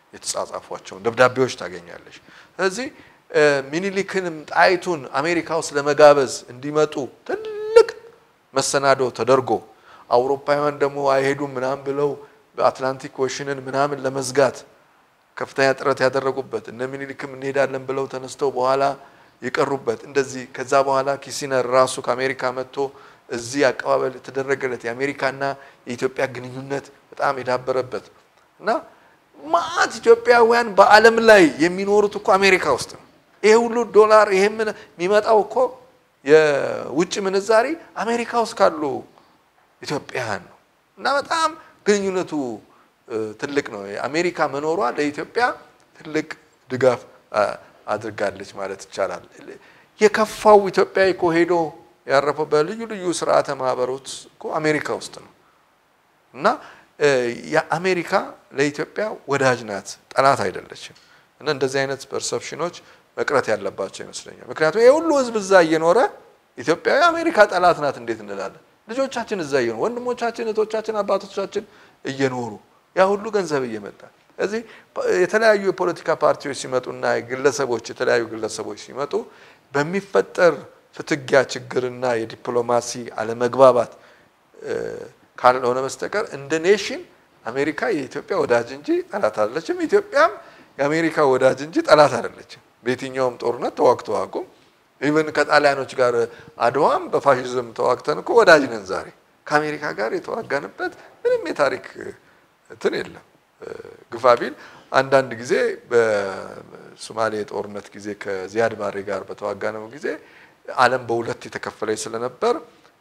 የተጻጻፏቸውን ደብዳቤዎች ታገኛለሽ ስለዚህ ሚኒሊክንም ጣይቱን አሜሪካ ውስጥ ለመጋበዝ እንዲመጡ ትልቅ መሰናዶ ተደርጎ አውሮፓውያን ደግሞ አይሄዱም ምናምን ብለው በአትላንቲክ ኦሽንን ምናምን ለመዝጋት ከፍተኛ ጥረት ያደረጉበት እነ ሚኒሊክም እንሄዳለን ብለው ተነስተው በኋላ ይቀሩበት እንደዚህ ከዛ በኋላ ኪሲነር ራሱ ከአሜሪካ መጥቶ እዚህ አቀባበል ተደረገለት የአሜሪካና የኢትዮጵያ ግንኙነት በጣም የዳበረበት እና ማት ኢትዮጵያውያን በአለም ላይ የሚኖሩት እኮ አሜሪካ ውስጥ ነው ይሄ ሁሉ ዶላር ይሄ ምን የሚመጣው እኮ የውጭ ምንዛሪ አሜሪካ ውስጥ ካሉ ኢትዮጵያውያን ነው እና በጣም ግንኙነቱ ትልቅ ነው አሜሪካ መኖሯ ለኢትዮጵያ ትልቅ ድጋፍ አድርጋለች ማለት ይቻላል የከፋው ኢትዮጵያ እኮ ሄዶ ያረፈው በልዩ ልዩ ስርዓተ ማህበሮች እኮ አሜሪካ ውስጥ ነው እና የአሜሪካ ለኢትዮጵያ ወዳጅ ናት ጠላት አይደለችም እና እንደዚህ አይነት ፐርሰፕሽኖች መቅረት ያለባቸው ይመስለኛል ምክንያቱም ይሄ ሁሉ ህዝብ እዛ እየኖረ ኢትዮጵያ የአሜሪካ ጠላት ናት እንዴት እንላለን ልጆቻችን እዛ እየኖሩ ወንድሞቻችን እህቶቻችን አባቶቻችን እየኖሩ ያ ሁሉ ገንዘብ እየመጣ እዚህ የተለያዩ የፖለቲካ ፓርቲዎች ሲመጡና ግለሰቦች የተለያዩ ግለሰቦች ሲመጡ በሚፈጠር ፍትጊያ ችግርና የዲፕሎማሲ አለመግባባት ካልሆነ በስተቀር እንደ ኔሽን አሜሪካ የኢትዮጵያ ወዳጅ እንጂ ጠላት አይደለችም ኢትዮጵያም የአሜሪካ ወዳጅ እንጂ ጠላት አይደለችም በየትኛውም ጦርነት ተዋግተው አቁም ኢቨን ከጣሊያኖች ጋር አድዋም በፋሺዝም ተዋግተን እኮ ወዳጅ ነን ዛሬ ከአሜሪካ ጋር የተዋጋንበት ምንም የታሪክ እንትን የለም ግፋቢል አንዳንድ ጊዜ በሶማሌ ጦርነት ጊዜ ከዚያድ ባሬ ጋር በተዋጋነው ጊዜ ዓለም በሁለት የተከፈለች ስለነበር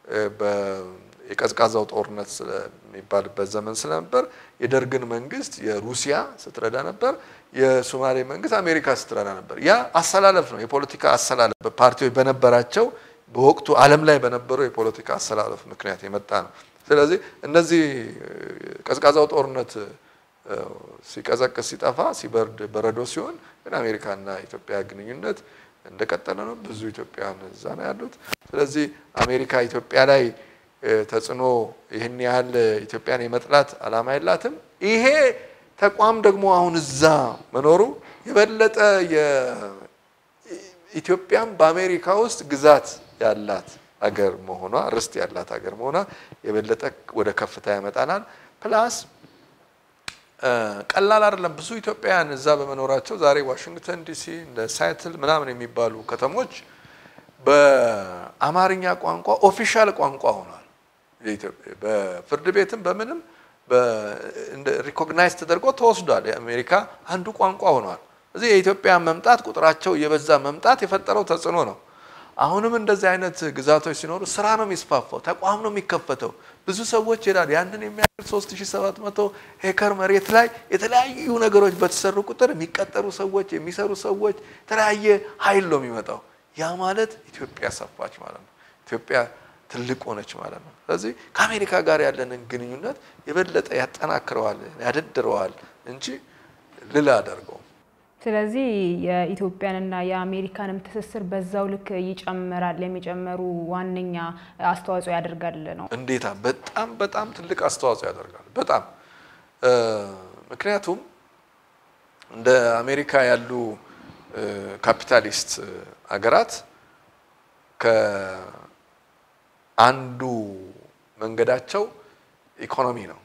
የቀዝቃዛው ጦርነት ስለሚባልበት ዘመን ስለነበር የደርግን መንግስት የሩሲያ ስትረዳ ነበር የሶማሌ መንግስት አሜሪካ ስትረዳ ነበር ያ አሰላለፍ ነው የፖለቲካ አሰላለፍ በፓርቲዎች በነበራቸው በወቅቱ ዓለም ላይ በነበረው የፖለቲካ አሰላለፍ ምክንያት የመጣ ነው ስለዚህ እነዚህ ቀዝቃዛው ጦርነት ሲቀዘቅዝ ሲጠፋ ሲበርድ በረዶ ሲሆን ግን አሜሪካና ኢትዮጵያ ግንኙነት እንደቀጠለ ነው ብዙ ኢትዮጵያውያን እዛ ነው ያሉት ስለዚህ አሜሪካ ኢትዮጵያ ላይ ተጽኖ ይሄን ያህል ኢትዮጵያን የመጥላት አላማ የላትም ይሄ ተቋም ደግሞ አሁን እዛ መኖሩ የበለጠ የኢትዮጵያም በአሜሪካ ውስጥ ግዛት ያላት አገር መሆኗ ርስት ያላት አገር መሆኗ የበለጠ ወደ ከፍታ ያመጣናል ፕላስ ቀላል አይደለም ብዙ ኢትዮጵያውያን እዛ በመኖራቸው ዛሬ ዋሽንግተን ዲሲ እንደ ሳይትል ምናምን የሚባሉ ከተሞች በአማርኛ ቋንቋ ኦፊሻል ቋንቋ ሆኗል የኢትዮጵያ በፍርድ ቤትም በምንም እንደ ሪኮግናይዝ ተደርጎ ተወስዷል የአሜሪካ አንዱ ቋንቋ ሆኗል እዚህ የኢትዮጵያ መምጣት ቁጥራቸው የበዛ መምጣት የፈጠረው ተጽኖ ነው አሁንም እንደዚህ አይነት ግዛቶች ሲኖሩ ስራ ነው የሚስፋፋው ተቋም ነው የሚከፈተው ብዙ ሰዎች ይላል ያንን የሚያክል 3700 ሄክታር መሬት ላይ የተለያዩ ነገሮች በተሰሩ ቁጥር የሚቀጠሩ ሰዎች የሚሰሩ ሰዎች ተለያየ ኃይል ነው የሚመጣው ያ ማለት ኢትዮጵያ ሰፋች ማለት ነው ኢትዮጵያ ትልቅ ሆነች ማለት ነው ስለዚህ ከአሜሪካ ጋር ያለንን ግንኙነት የበለጠ ያጠናክረዋል ያደድረዋል እንጂ ልላ አደርገው ስለዚህ የኢትዮጵያንና የአሜሪካንም ትስስር በዛው ልክ ይጨምራል የሚጨመሩ ዋነኛ አስተዋጽኦ ያደርጋል ነው እንዴታ በጣም በጣም ትልቅ አስተዋጽኦ ያደርጋል በጣም ምክንያቱም እንደ አሜሪካ ያሉ ካፒታሊስት አገራት ከአንዱ መንገዳቸው ኢኮኖሚ ነው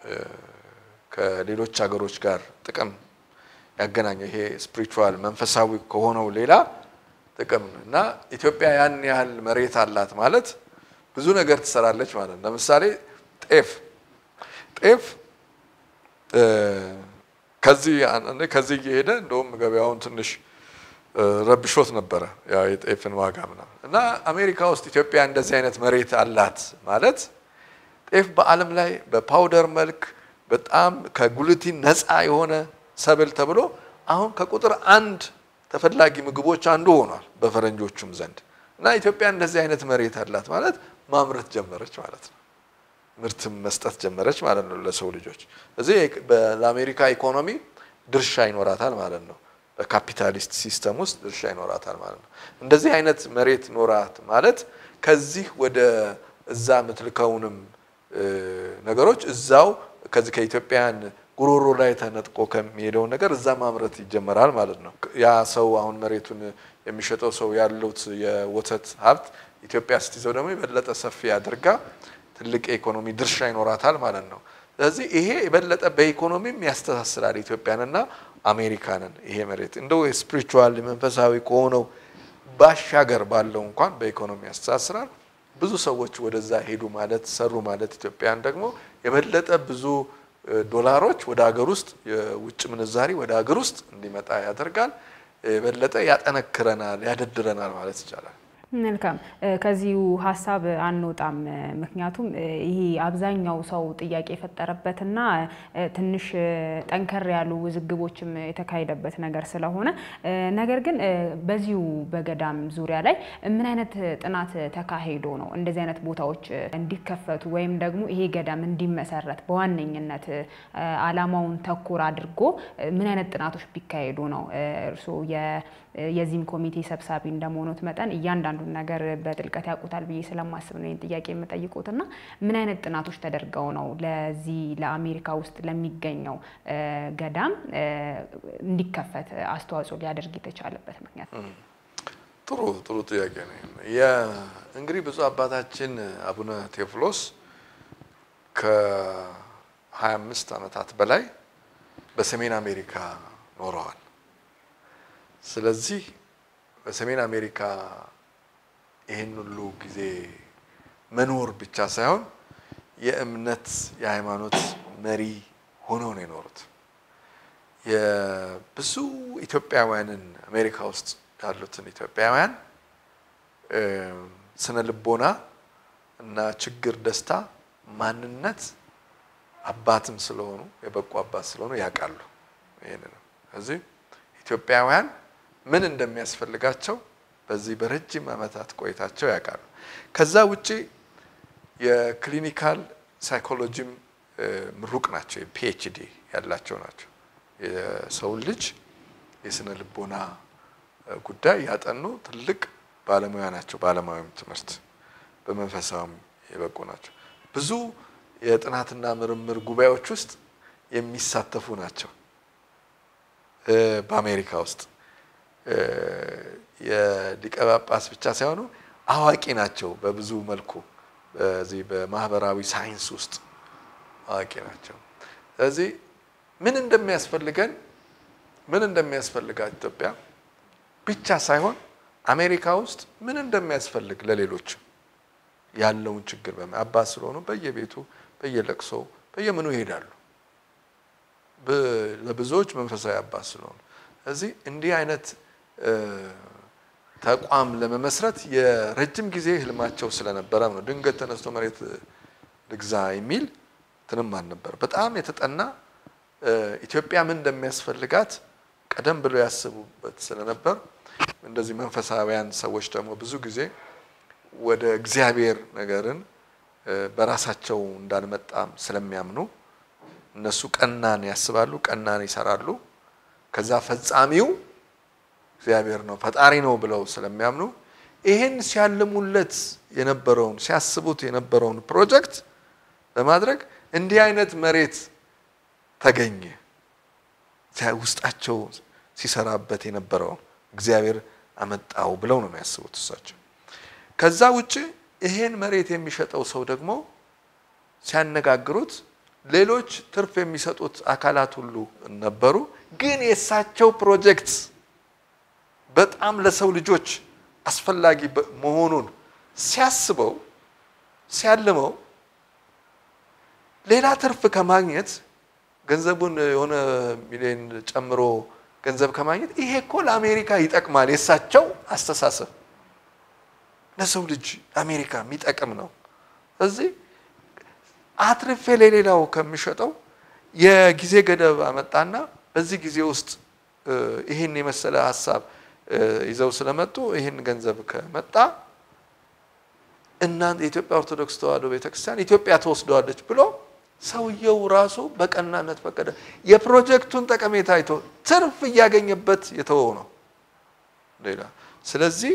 ከሌሎች ሀገሮች ጋር ጥቅም ያገናኘው ይሄ ስፒሪቹዋል መንፈሳዊ ከሆነው ሌላ ጥቅም እና ኢትዮጵያ ያን ያህል መሬት አላት ማለት ብዙ ነገር ትሰራለች ማለት ነው ለምሳሌ ጤፍ ከዚህ እየሄደ እንደውም ገበያውን ትንሽ ረብሾት ነበር ያ የጤፍን ዋጋ ምናምን እና አሜሪካ ውስጥ ኢትዮጵያ እንደዚህ አይነት መሬት አላት ማለት ጤፍ በአለም ላይ በፓውደር መልክ በጣም ከግሉቲን ነፃ የሆነ ሰብል ተብሎ አሁን ከቁጥር 1 ተፈላጊ ምግቦች አንዱ ሆኗል በፈረንጆቹም ዘንድ እና ኢትዮጵያ እንደዚህ አይነት መሬት አላት ማለት ማምረት ጀመረች ማለት ነው ምርትም መስጠት ጀመረች ማለት ነው ለሰው ልጆች እዚህ በአሜሪካ ኢኮኖሚ ድርሻ ይኖራታል ማለት ነው በካፒታሊስት ሲስተም ውስጥ ድርሻ ይኖራታል ማለት ነው እንደዚህ አይነት መሬት ኖራት ማለት ከዚህ ወደ እዛ ምትልከውንም ነገሮች እዛው ከዚህ ከኢትዮጵያን ጉሮሮ ላይ ተነጥቆ ከሚሄደው ነገር እዛ ማምረት ይጀምራል ማለት ነው ያ ሰው አሁን መሬቱን የሚሸጠው ሰው ያሉት የወተት ሀብት ኢትዮጵያ ስትይዘው ደግሞ የበለጠ ሰፊ ያድርጋ ትልቅ ኢኮኖሚ ድርሻ ይኖራታል ማለት ነው ስለዚህ ይሄ የበለጠ በኢኮኖሚም ያስተሳስራል ኢትዮጵያንና አሜሪካንን ይሄ መሬት እንደው ስፒሪቹዋል መንፈሳዊ ከሆነው ባሻገር ባለው እንኳን በኢኮኖሚ ያስተሳስራል ብዙ ሰዎች ወደዛ ሄዱ ማለት ሰሩ ማለት ኢትዮጵያን ደግሞ የበለጠ ብዙ ዶላሮች ወደ ሀገር ውስጥ የውጭ ምንዛሪ ወደ ሀገር ውስጥ እንዲመጣ ያደርጋል የበለጠ ያጠነክረናል ያደድረናል ማለት ይቻላል መልካም ከዚሁ ሐሳብ አንወጣም ምክንያቱም ይሄ አብዛኛው ሰው ጥያቄ የፈጠረበትና ትንሽ ጠንከር ያሉ ውዝግቦችም የተካሄደበት ነገር ስለሆነ ነገር ግን በዚሁ በገዳም ዙሪያ ላይ ምን አይነት ጥናት ተካሄዶ ነው እንደዚህ አይነት ቦታዎች እንዲከፈቱ ወይም ደግሞ ይሄ ገዳም እንዲመሰረት በዋነኝነት አላማውን ተኮር አድርጎ ምን አይነት ጥናቶች ቢካሄዱ ነው እርሶ የዚህም ኮሚቴ ሰብሳቢ እንደመሆኑት መጠን እያንዳንዱ ነገር በጥልቀት ያውቁታል ብዬ ስለማስብ ነው ይሄን ጥያቄ የምጠይቁትና ምን አይነት ጥናቶች ተደርገው ነው ለዚህ ለአሜሪካ ውስጥ ለሚገኘው ገዳም እንዲከፈት አስተዋጽኦ ሊያደርግ የተቻለበት ምክንያት ጥሩ ጥያቄ ነው እንግዲህ ብዙ አባታችን አቡነ ቴዎፍሎስ ከ25 ዓመታት በላይ በሰሜን አሜሪካ ኖረዋል ስለዚህ በሰሜን አሜሪካ ይሄን ሁሉ ጊዜ መኖር ብቻ ሳይሆን የእምነት የሃይማኖት መሪ ሆነው ነው የኖሩት የብዙ ኢትዮጵያውያንን አሜሪካ ውስጥ ያሉትን ኢትዮጵያውያን ስነ ልቦና እና ችግር ደስታ ማንነት አባትም ስለሆኑ የበቁ አባት ስለሆኑ ያቃሉ ይሄንን እዚህ ኢትዮጵያውያን ምን እንደሚያስፈልጋቸው በዚህ በረጅም ዓመታት ቆይታቸው ያቃሉ ከዛ ውጪ የክሊኒካል ሳይኮሎጂም ምሩቅ ናቸው የፒኤችዲ ያላቸው ናቸው የሰው ልጅ የስነ ልቦና ጉዳይ ያጠኑ ትልቅ ባለሙያ ናቸው ባለሙያም ትምህርት በመንፈሳውም የበቁ ናቸው ብዙ የጥናትና ምርምር ጉባኤዎች ውስጥ የሚሳተፉ ናቸው በአሜሪካ ውስጥ የሊቀ ጳጳስ ብቻ ሳይሆኑ አዋቂ ናቸው በብዙ መልኩ በዚህ በማህበራዊ ሳይንስ ውስጥ አዋቂ ናቸው ስለዚህ ምን እንደሚያስፈልጋት ኢትዮጵያ ብቻ ሳይሆን አሜሪካ ውስጥ ምን እንደሚያስፈልግ ለሌሎች ያለውን ችግር በአባስ ስለሆኑ በየቤቱ በየለቅሶ በየምኑ ይሄዳሉ ለብዙዎች መንፈሳዊ አባስ ስለሆኑ ስለዚህ እንዲህ አይነት ተቋም ለመመስረት የረጅም ጊዜ ህልማቸው ስለነበረ ነው ድንገት ተነስቶ መሬት ልግዛ የሚል ትንም አልነበር በጣም የተጠና ኢትዮጵያ ምን እንደሚያስፈልጋት ቀደም ብለው ያስቡበት ስለነበር እንደዚህ መንፈሳውያን ሰዎች ደግሞ ብዙ ጊዜ ወደ እግዚአብሔር ነገርን በራሳቸው እንዳልመጣም ስለሚያምኑ እነሱ ቀናን ያስባሉ ቀናን ይሰራሉ ከዛ ፈጻሚው እግዚአብሔር ነው ፈጣሪ ነው ብለው ስለሚያምኑ ይሄን ሲያልሙለት የነበረውን ሲያስቡት የነበረውን ፕሮጀክት ለማድረግ እንዲህ አይነት መሬት ተገኘ ውስጣቸው ሲሰራበት የነበረው እግዚአብሔር አመጣው ብለው ነው የሚያስቡት እሳቸው ከዛ ውጪ ይሄን መሬት የሚሸጠው ሰው ደግሞ ሲያነጋግሩት ሌሎች ትርፍ የሚሰጡት አካላት ሁሉ ነበሩ ግን የሳቸው ፕሮጀክት በጣም ለሰው ልጆች አስፈላጊ መሆኑን ሲያስበው ሲያልመው ሌላ ትርፍ ከማግኘት ገንዘቡን የሆነ ሚሊዮን ጨምሮ ገንዘብ ከማግኘት ይሄ እኮ ለአሜሪካ ይጠቅማል የሳቸው አስተሳሰብ ለሰው ልጅ አሜሪካ የሚጠቅም ነው እዚህ አትርፌ ለሌላው ከሚሸጠው የጊዜ ገደብ አመጣና በዚህ ጊዜ ውስጥ ይሄን የመሰለ ሐሳብ ይዘው ስለመጡ ይሄን ገንዘብ ከመጣ እናንተ የኢትዮጵያ ኦርቶዶክስ ተዋሕዶ ቤተክርስቲያን ኢትዮጵያ ተወስደዋለች ብሎ ሰውየው ራሱ በቀናነት ፈቀደ የፕሮጀክቱን ጠቀሜታ አይቶ ትርፍ ያገኘበት የተወው ነው ሌላ ስለዚህ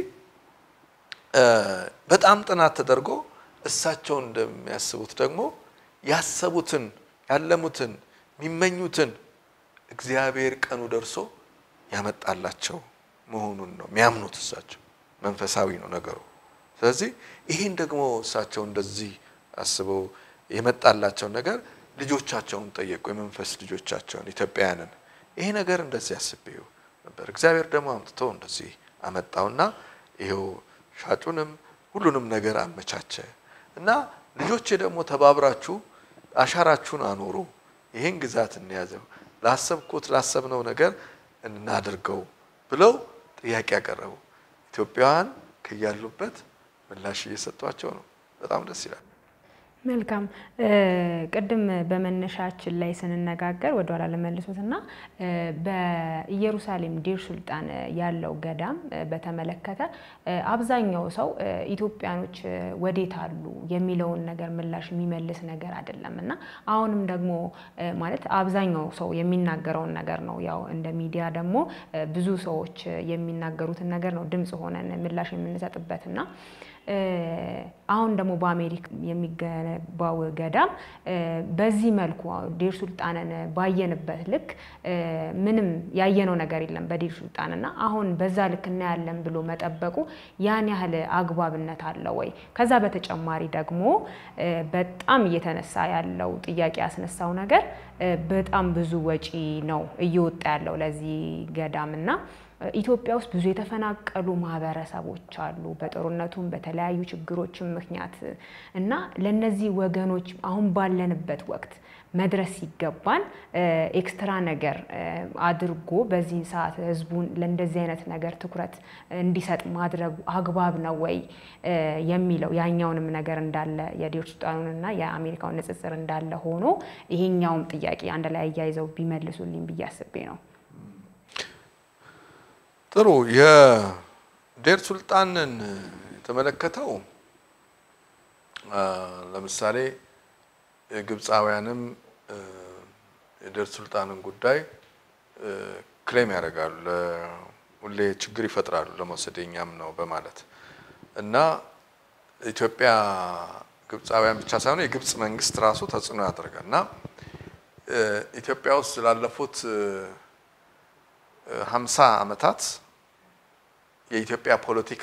በጣም ጥናት ተደርጎ እሳቸው እንደሚያስቡት ደግሞ ያሰቡትን ያለሙትን የሚመኙትን እግዚአብሔር ቀኑ ደርሶ ያመጣላቸው መሆኑን ነው የሚያምኑት እሳቸው መንፈሳዊ ነው ነገሩ ስለዚህ ይሄን ደግሞ እሳቸው እንደዚህ አስበው የመጣላቸው ነገር ልጆቻቸውን ጠየቁ የመንፈስ ልጆቻቸውን ኢትዮጵያውያንን ይሄ ነገር እንደዚህ ያስበው ነበር እግዚአብሔር ደግሞ አምጥቶ እንደዚህ አመጣውና ይሄው ሻጩንም ሁሉንም ነገር አመቻቸ እና ልጆቼ ደግሞ ተባብራችሁ አሻራችሁን አኖሩ ይሄን ግዛት እንያዘው ላሰብነው ነገር እናድርገው ብለው ጥያቄ ያቀረቡ ኢትዮጵያውያን ከያሉበት ምላሽ እየሰጧቸው ነው በጣም ደስ ይላል መልካም ቅድም በመነሻችን ላይ ስንነጋገር ወደ ኋላ ለመልሶትና በኢየሩሳሌም ዴር ሱልጣን ያለው ገዳም በተመለከተ አብዛኛው ሰው ኢትዮጵያኖች ወዴት አሉ የሚለውን ነገር ምላሽ የሚመልስ ነገር አይደለምና አሁንም ደግሞ ማለት አብዛኛው ሰው የሚናገረውን ነገር ነው ያው እንደ ሚዲያ ደግሞ ብዙ ሰዎች የሚናገሩትን ነገር ነው ድምጽ ሆነን ምላሽ የምንሰጥበትና አሁን ደግሞ በአሜሪካ የሚገነባው ገዳም በዚህ መልኩ ዴር ሱልጣንን ባየንበት ልክ ምንም ያየነው ነገር የለም በዴር ሱልጣንና አሁን በዛ ልክ እናያለን ብሎ መጠበቁ ያን ያህል አግባብነት አለው ወይ ከዛ በተጨማሪ ደግሞ በጣም እየተነሳ ያለው ጥያቄ ያስነሳው ነገር በጣም ብዙ ወጪ ነው እየወጣ ያለው ለዚህ ገዳምና ኢትዮጵያ ውስጥ ብዙ የተፈናቀሉ ማህበረሰቦች አሉ በጦርነቱም በተለያዩ ችግሮችም ምክንያት እና ለነዚህ ወገኖች አሁን ባለንበት ወቅት መድረስ ይገባን ኤክስትራ ነገር አድርጎ በዚህ ሰዓት ህዝቡን ለእንደዚህ አይነት ነገር ትኩረት እንዲሰጥ ማድረግ አግባብ ነው ወይ የሚለው ያኛውንም ነገር እንዳለ የዴር ሱልጣኑንና የአሜሪካውን ንጽጽር እንዳለ ሆኖ ይሄኛውም ጥያቄ አንድ ላይ ያያይዘው ቢመልሱልኝ በያስቤ ነው ጥሩ የዴር ሱልጣንን የተመለከተው ለምሳሌ ግብጻውያንም የዴር ሱልጣንን ጉዳይ ክሌም ያደርጋሉ ሁሌ ችግር ይፈጥራሉ ለመሰደኛም ነው በማለት እና ኢትዮጵያ ግብጻውያን ብቻ ሳይሆን የግብጽ መንግስት ራሱ ተጽዕኖ ያደርጋልና ኢትዮጵያ ውስጥ ላለፉት 50 አመታት የኢትዮጵያ ፖለቲካ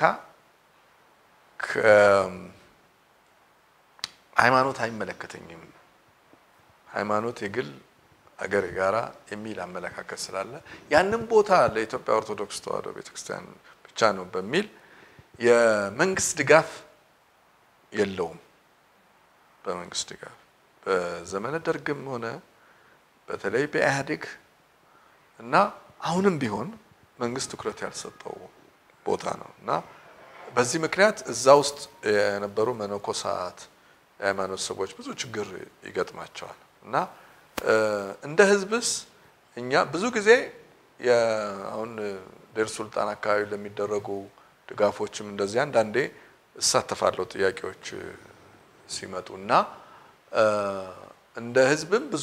ሃይማኖት አይመለከተኝም ሃይማኖት የግል አገር ጋራ የሚል አመለካከት ስላለ ያንን ቦታ ለኢትዮጵያ ኦርቶዶክስ ተዋሕዶ ቤተክርስቲያን ብቻ ነው በሚል የመንግስት ድጋፍ የለውም በመንግስት ድጋፍ በዘመነ ደርግም ሆነ በተለይ በኢህአዴግ እና አሁንም ቢሆን መንግስት ትኩረት ያልሰጠው ቦታ ነውና በዚህ ምክንያት እዛ ውስጥ የነበሩ መነኮሳት የሃይማኖት ሰዎች ብዙ ችግር ይገጥማቸዋል እና እንደ ህዝብስ እኛ ብዙ ጊዜ አሁን ዴር ሱልጣን አካባቢ ለሚደረጉ ድጋፎችም እንደዚህ አንዳንዴ እሳተፋለሁ ጥያቄዎች ሲመጡና እንደ ህዝብም ብዙ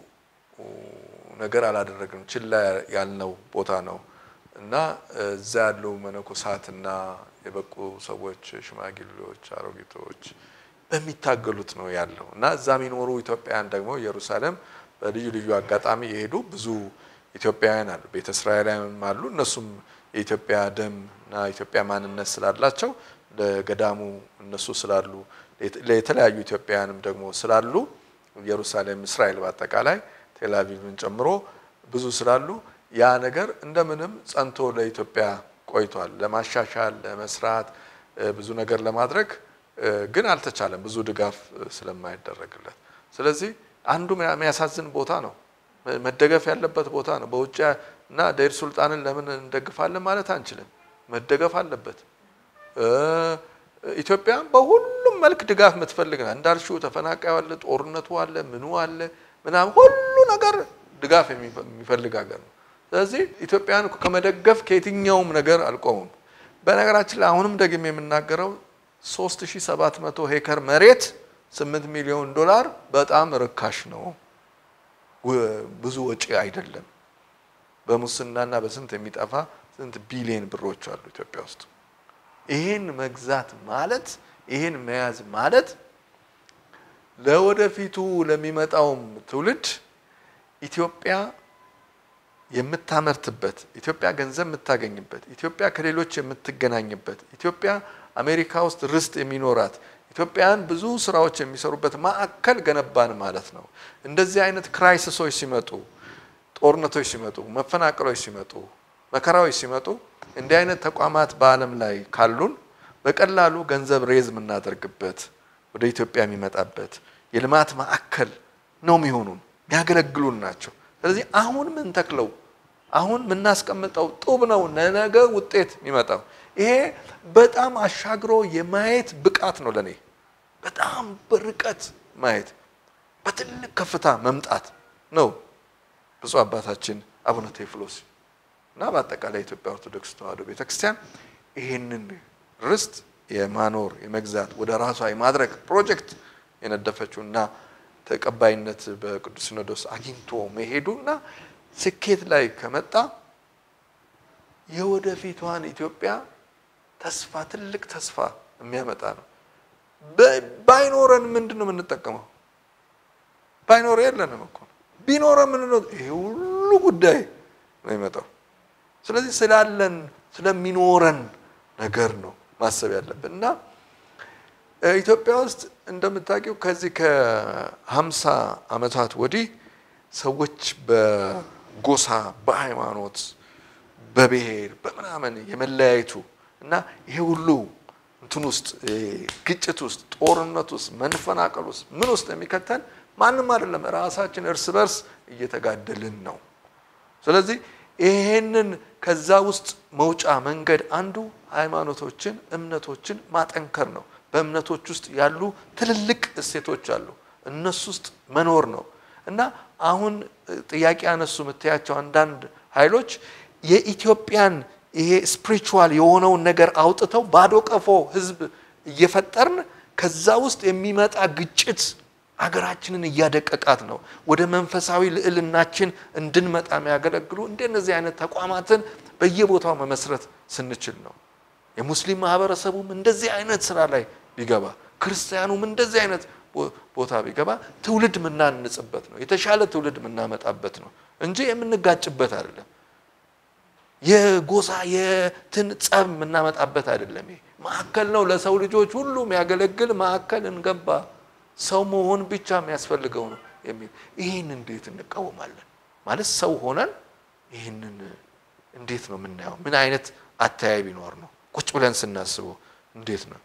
ነገር አላደረግንም ችላ ያልነው ቦታ ነው እና እዛ ያሉ መነኮሳትና የበቁ ሰዎች ሽማግሌዎች አሮጊቶች በሚታገሉት ነው ያለው እና እዛ የሚኖሩ ኢትዮጵያውያን ደግሞ ኢየሩሳሌም በልዩ ልዩ አጋጣሚ ይሄዱ ብዙ ኢትዮጵያውያን አሉ ቤተ እስራኤላውያን አሉ እነሱም የኢትዮጵያ ደምና ኢትዮጵያ ማንነት ስላላቸው ለገዳሙ እነሱ ስላሉ ለተለያዩ ኢትዮጵያውያንም ደግሞ ስላሉ ኢየሩሳሌም እስራኤል በአጠቃላይ ቴልአቪቭን ጨምሮ ብዙ ስላሉ ያ ነገር እንደምንም ጸንቶ ለኢትዮጵያ ቆይቷል ለማሻሻል ለመስራት ብዙ ነገር ለማድረግ ግን አልተቻለም ብዙ ድጋፍ ስለማይደረግለት ስለዚህ አንዱ የሚያሳዝን ቦታ ነው መደገፍ ያለበት ቦታ ነው በውጭ እና ዴር ሱልጣንን ለምን እንደግፋለን ማለት አንችልም መደገፍ አለበት ኢትዮጵያ በሁሉም መልክ ድጋፍ የምትፈልግና እንዳልሽው ተፈናቃዩ አለ ጦርነቱ አለ ምኑ አለ ምናም ሁሉ ነገር ድጋፍ የሚፈልግ ሀገር ነው ስለዚህ ኢትዮጵያን ከመደገፍ ከየትኛውም ነገር አልቆምም በነገራችን ላይ አሁንም ደግሜ የምናገረው 3700 ሄክታር መሬት 8 ሚሊዮን ዶላር በጣም ርካሽ ነው ብዙ ወጪ አይደለም በሙስናና በስንት የሚጠፋ ስንት ቢሊዮን ብሮች አሉ ኢትዮጵያ ውስጥ ይሄን መግዛት ማለት ይሄን መያዝ ማለት ለወደፊቱ ለሚመጣው ትውልድ ኢትዮጵያ የምታመርትበት ኢትዮጵያ ገንዘብ የምታገኝበት ኢትዮጵያ ከሌሎች የምትገናኝበት ኢትዮጵያ አሜሪካ ውስጥ ርስት የሚኖራት ኢትዮጵያን ብዙ ስራዎች የሚሰሩበት ማዕከል ገነባን ማለት ነው እንደዚህ አይነት ክራይሲሶች ሲመጡ ጦርነቶች ሲመጡ መፈናቀሎች ሲመጡ መከራዎች ሲመጡ እንዲህ አይነት ተቋማት በአለም ላይ ካሉን በቀላሉ ገንዘብ ሬዝ የምናደርግበት ወደ ኢትዮጵያ የሚመጣበት የልማት ማዕከል ነው የሚሆኑን የሚያገለግሉን ናቸው ስለዚህ አሁን ምን ተክለው አሁን ምናስቀምጠው ጡብ ነው ነገ ውጤት የሚመጣው ይሄ በጣም አሻግሮ የማየት ብቃት ነው ለኔ በጣም በርቀት ማየት በትልቅ ከፍታ መምጣት ነው ብፁዕ አባታችን አቡነ ቴዎፍሎስ እና በአጠቃላይ ኢትዮጵያ ኦርቶዶክስ ተዋሕዶ ቤተክርስቲያን ይሄንን ርስት የማኖር የመግዛት ወደ ራሷ የማድረግ ፕሮጀክት የነደፈችውና ተቀባይነት በቅዱስ ሲኖዶስ አግኝቶ መሄዱና ስኬት ላይ ከመጣ የወደፊቷን ኢትዮጵያ ተስፋ ትልቅ ተስፋ የሚያመጣ ነው ባይኖረን ምንድነው የምንጠቀመው ባይኖር የለንም እኮ ቢኖረን ምንድነው ይሄ ሁሉ ጉዳይ ነው የሚመጣው ስለዚህ ስላለን ስለሚኖረን ነገር ነው ማሰብ ያለብንና ኢትዮጵያ ውስጥ እንደምታውቁ ከዚህ ከ50 አመታት ወዲህ ሰዎች በጎሳ በሃይማኖት በብሔር በመናመን የመለያየቱ እና ይሄ ሁሉ እንትን ውስጥ ግጭት ውስጥ ጦርነት ውስጥ መንፈናቀል ውስጥ ምን ውስጥ የሚከተን ማንንም አይደለም ራሳችን እርስ በርስ እየተጋደልን ነው ስለዚህ ይሄንን ከዛ ውስጥ መውጫ መንገድ አንዱ ሃይማኖቶችን እምነቶችን ማጠንከር ነው በእምነቶች ውስጥ ያሉ ትልልቅ እሴቶች አሉ እነሱ ውስጥ መኖር ነው እና አሁን ጥያቄ አነሱ መተያቸው አንዳንድ ኃይሎች የኢትዮጵያን ይሄ ስፒሪቹዋል የሆነው ነገር አውጥተው ባዶ ቀፎ ህዝብ እየፈጠርን ከዛ ውስጥ የሚመጣ ግጭት አገራችንን ያደቀቃት ነው ወደ መንፈሳዊ ልዕልናችን እንድንመጣ የሚያገለግሉ እንደነዚህ አይነት ተቋማትን በየቦታው መመስረት ስንችል ነው የሙስሊም ማህበረሰቡም እንደዚህ አይነት ስራ ላይ ቢገባ ክርስቲያኑም እንደዚህ አይነት ቦታ ቢገባ ትውልድ ምናንጽበት ነው የተሻለ ትውልድ ምናመጣበት ነው እንጂ የምንጋጭበት አይደለም የጎሳ የትንጸብ ምናመጣበት አይደለም ማዕከል ነው ለሰው ልጆች ሁሉ የሚያገለግል ማዕከል እንገባ ሰው መሆን ብቻ የሚያስፈልገው ነው የሚል ይሄን እንዴት እንቃወማለን ማለት ሰው ሆነን ይሄንን እንዴት ነው ምናየው ምን አይነት አታያይ ቢኖር ነው ቁጭ ብለን ስናስበው እንዴት ነው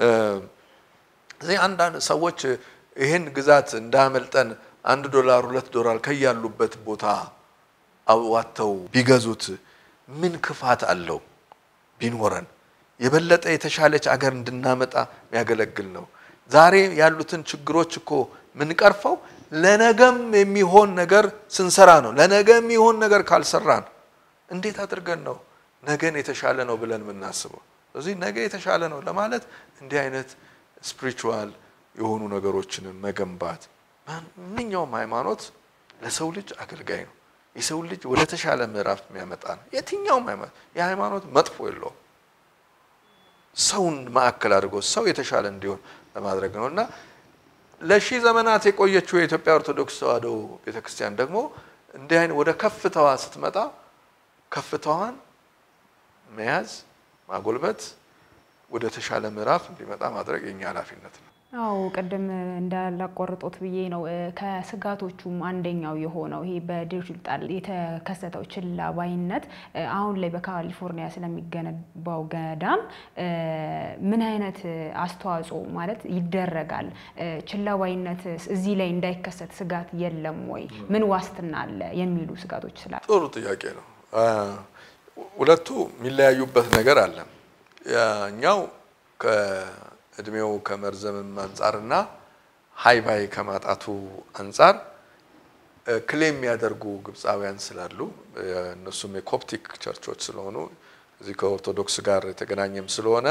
አንዳንድ ሰዎች ይሄን ግዛት እንዳመልጠን $1 $2 ከያሉበት ቦታ አዋተው ቢገዙት ምን ክፋት አለው ቢኖረን የበለጠ የተሻለች አገር እንድናመጣ የሚያገለግል ነው ዛሬ ያሉትን ችግሮች እኮ ምን ቀርፈው ለነገም የሚሆን ነገር ስንሰራ ነው ለነገም የሚሆን ነገር ካልሰራን እንዴት አድርገን ነው ነገን የተሻለ ነው ብለን ምናስበው ስለዚህ ነገ የተሻለ ነው ለማለት እንዲህ አይነት ስፒሪቹዋል የሆኑ ነገሮችን መገንባት ማንኛውም ሃይማኖት ለሰው ልጅ አገልጋይ ነው የሰው ልጅ ወደ ተሻለ ምዕራፍ የሚያመጣ ነው የትኛውም ሃይማኖት መጥፎ የለውም ሰውን ማዕከል አድርጎ ሰው የተሻለ እንዲሆን ለማድረግ ነውና ለሺህ ዘመናት የቆየችው የኢትዮጵያ ኦርቶዶክስ ተዋሕዶ ቤተክርስቲያን ደግሞ እንዲህ አይነት ወደ ከፍታዋ ስትመጣ ከፍታዋን መያዝ ማጎልበት ወደ ተሻለ ምዕራፍ እንዲመጣ ማድረግ የኛ ኃላፊነት ነው አው ቀደም እንዳላቆርጦት ብዬ ነው ከስጋቶቹም አንደኛው የሆነው ይሄ በዲጂታል የተከሰተው ችላባይነት አሁን ላይ በካሊፎርኒያ ስለሚገነባው ገዳም ምን አይነት አስተዋጽኦ ማለት ይደረጋል ችላባይነት እዚህ ላይ እንዳይከሰት ስጋት የለም ወይ ምን ዋስትና አለ የሚሉ ስጋቶች ስላሉ ጥሩ ጥያቄ ነው ሁለቱ የሚለያዩበት ነገር አለ ያኛው እድሜው ከመርዘም አንፃርና ሃይባይ ከማጣቱ አንፃር ክሌም ያደርጉ ግብጻውያን ስላሉ እነሱም የኮፕቲክ ቸርቾች ስለሆኑ እዚህ ከኦርቶዶክስ ጋር የተገናኘም ስለሆነ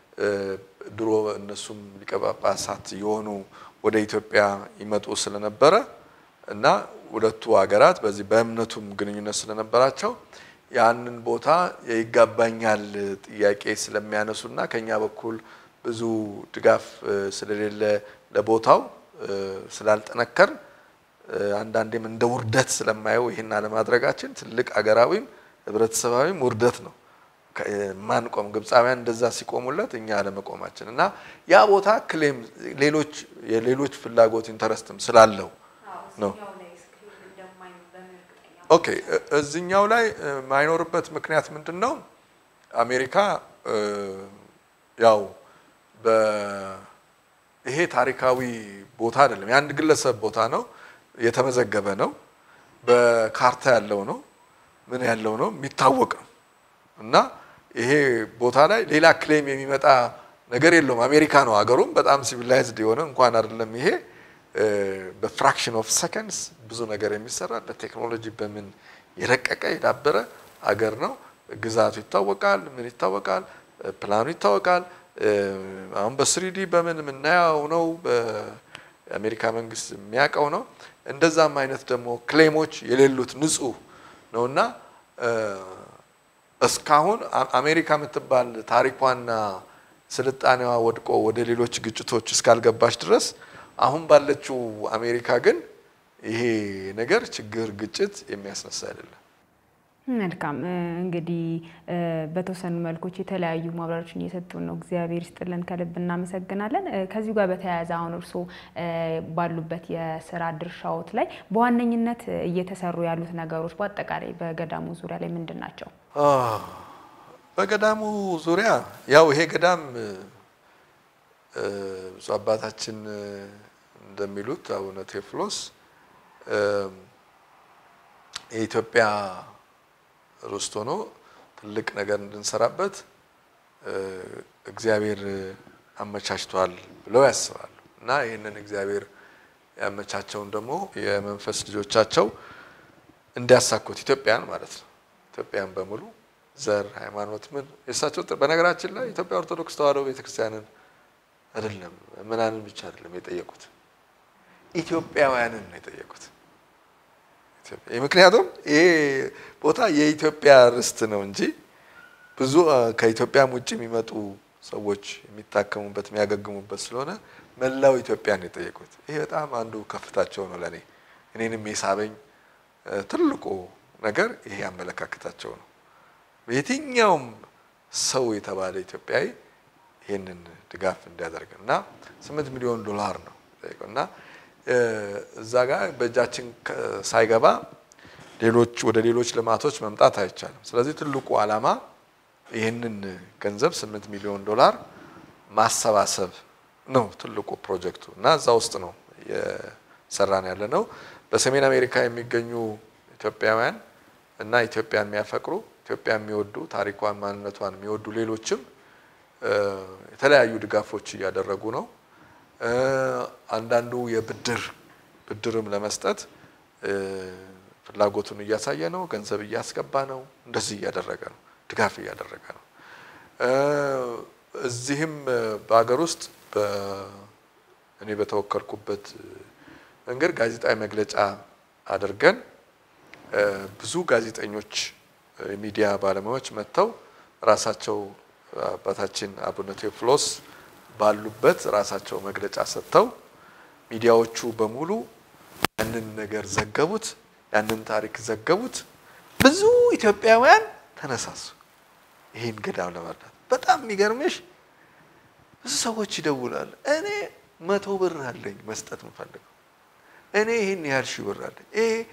ድሮ እነሱም ሊቀጳጳሳት የሆኑ ወደ ኢትዮጵያ ይመጡ ስለነበረ እና ሁለቱ ሀገራት በዚህ በእምነቱም ግንኙነት ስለነበራቸው ያንን ቦታ ይጋባኛል ጥያቄ ስለሚያነሱና ከኛ በኩል ብዙ ድጋፍ ስለሌለ ለቦታው ስላልጠነከር አንዳንዴም እንደ ውርደት ስለማየው ይሄን አለማድረጋችን ትልቅ አገራዊም ህብረተሰባዊም ውርደት ነው ማንቆም ግብፃውያን እንደዛ ሲቆሙለት እኛ አለመቆማችን እና ያ ቦታ ክሌም ሌሎች ፍላጎት ኢንተረስትም ስላለው ነው ኦኬ እዚህኛው ላይ ማይኖርበት ምክንያት ምንድነው አሜሪካ ያው ይሄ ታሪካዊ ቦታ አይደለም የአንድ ግለሰብ ቦታ ነው የተመዘገበ ነው በካርታ ያለው ነው ምን ያለው ነው የሚታወቅ እና ይሄ ቦታ ላይ ሌላ ክሌም የሚመጣ ነገር የለውም አሜሪካ ነው አገሩም በጣም ሲቪላይዝድ የሆነ እንኳን አይደለም ይሄ በፍራክሽን ኦፍ ሰከንድስ ብዙ ነገር የሚሰራ በቴክኖሎጂ በምን የረቀቀ የዳበረ አገር ነው ግዛቱ ይታወቃል ምን ይታወቃል ፕላኑ ይታወቃል አሁን በ3D በምን ምናያው ነው በአሜሪካ መንግስት የሚያቀው ነው እንደዛም አይነት ደግሞ ክሌሞች የሌሉት ንጹህ ነውና እስካሁን አሜሪካ የምትባል ታሪኳና ስልጣኔዋ ወድቆ ወደ ሌሎች ግጭቶች እስካልገባሽ ድረስ አሁን ባለችው አሜሪካ ግን ይሄ ነገር ችግር ግጭት የሚያስነሳ አይደለም መልካም እንግዲህ በተወሰኑ መልኩች የተለያዩ ማብራሪያዎችን እየሰጡን ነው እግዚአብሔር ይስጥልን ከልብ እናመሰግናለን ከዚህ ጋር በተያያዘ አሁን እርሶ ባሉበት የሥራ ድርሻዎት ላይ በዋነኝነት እየተሰሩ ያሉት ነገሮች በአጠቃላይ በገዳሙ ዙሪያ ላይ ምንድናቸው በገዳሙ ዙሪያ ያው ይሄ ገዳም ብዙ አባታችን እንደሚሉት አቡነ ቴዎፍሎስ የኢትዮጵያ ርስት ሆኖ ትልቅ ነገር እንድንሰራበት እግዚአብሔር አመቻችቷል ብለው ያስባሉ እና ይሄንን እግዚአብሔር ያመቻቸውን ደግሞ የመንፈስ ልጆቻቸው እንዲያሳኩት ኢትዮጵያን ማለት ነው ኢትዮጵያን በሙሉ ዘር ሃይማኖት ምን የሳቸው በነገራችን ላይ ኢትዮጵያ ኦርቶዶክስ ተዋሕዶ ቤተክርስቲያንን አይደለም ምናንን ብቻ አይደለም የጠየቁት ኢትዮጵያውያንን ነው የጠየቁት ምክንያቱም ይሄ ቦታ የኢትዮጵያ ርስት ነው እንጂ ብዙ ከኢትዮጵያም ውጪ የሚመጡ ሰዎች የሚታከሙበት የሚያገግሙበት ስለሆነ መላው ኢትዮጵያን ነው የጠየቁት ይሄ በጣም አንዱ ከፍታቸው ነው ለኔ እኔንም የሳበኝ ትልቁ ነገር ይሄ አመለካከታቸው ነው በየትኛውም ሰው የተባለ ኢትዮጵያዊ ይሄንን ድጋፍ እንዲያደርግና $8 ሚሊዮን ነው ጠይቀውና እዛ ጋር በእጃችን ሳይገባ ወደ ሌሎች ልማቶች መምጣት አይቻልም ስለዚህ ትልቁ ዓላማ ይሄንን ገንዘብ $8 ሚሊዮን ማሰባሰብ ነው ትልቁ ፕሮጀክቱ እና እዛ ውስጥ ነው የሰራን ያለ ነው በሰሜን አሜሪካ የሚገኙ ኢትዮጵያውያን እና ኢትዮጵያን የሚያፈቅሩ ኢትዮጵያን የሚወዱ ታሪኳን ማንነቷን የሚወዱ ሌሎችም የተለያዩ ድጋፎች ያደረጉ ነው አንዳንዱ ብድርም ለመስጠት ፍላጎቱን እያሳየ ነው ገንዘብ እያስገባ ነው እንደዚህ እያደረገ ነው ድጋፍ እያደረገ ነው እዚህም በአገር ውስጥ እኔ በተወከልኩበት መንገድ ጋዜጣዊ መግለጫ አድርገን ብዙ ጋዜጠኞች ሚዲያ ባለሙያዎች መጥተው ራሳቸው አባታችን አቡነ ቴዎፍሎስ ባሉበት ራሳቸው መግለጫ ሰጥተው ሚዲያዎቹ በሙሉ ያንን ነገር ዘገቡት ያንን ታሪክ ዘገቡት ብዙ ኢትዮጵያውያን ተነሳሱ ይሄን ገዳም ለማርዳት በጣም የሚገርምሽ ብዙ ሰዎች ይደውላሉ እኔ 100 ብር አለኝ መስጠት ምፈልገው እኔ ይሄን ያህል ሺህ ብር አለኝ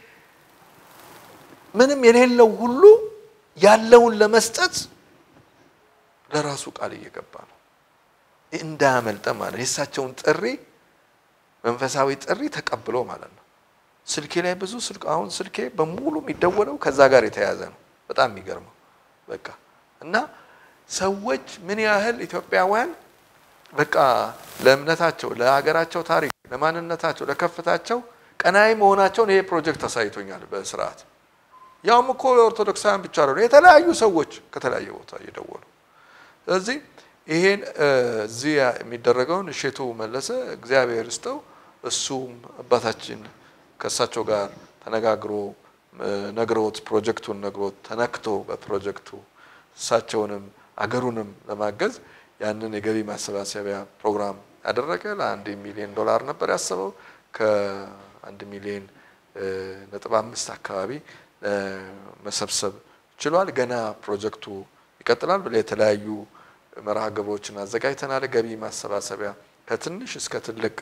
ምንም የሌለው ሁሉ ያለውን ለመስጠት ለራሱ ቃል እየገባ ነው እንዳመልጠ ማለት የሳቸውን ጥሪ መንፈሳዊ ጥሪ ተቀብሎ ማለት ነው ስልኬ ላይ ብዙ አሁን ስልኬ በሙሉ የሚደወለው ከዛ ጋር የተያዘ ነው በጣም የሚገርመው በቃ እና ሰዎች ምን ያህል ኢትዮጵያውያን በቃ ለእምነታቸው ለሀገራቸው ታሪክ ለማንነታቸው ለከፍታቸው ቀናይ መሆናቸውን ይሄ ፕሮጀክት አሳይቶኛል በስርዓት ያውም እኮ ኦርቶዶክሳውያን ብቻ አይደሉም የተለያዩ ሰዎች ከተለያየ ቦታ እየደወሉ ስለዚህ ይሄን እዚህ የሚደረገውን እሸቱ መለሰ እግዚአብሔር ይስጠው እሱም አባታችን ከሳቸው ጋር ተነጋግሮ ነግሮት ፕሮጀክቱን ነግሮት ተነክቶ በፕሮጀክቱ እሳቸውንም አገሩንም ለማገዝ ያንን የገቢ ማሰባሰቢያ ፕሮግራም ያደረገ $1 ሚሊዮን ነበር ያሰበው ከ$1 ሚሊዮን ነጥብ 5 አካባቢ መሰብሰብ ችሏል። ገና ፕሮጀክቱ ይቀጥላል። በተለያዩ መርሃ ግብሮችን አዘጋጅተናል። ገቢ ማሰባሰቢያ ከትንሽ እስከ ትልቅ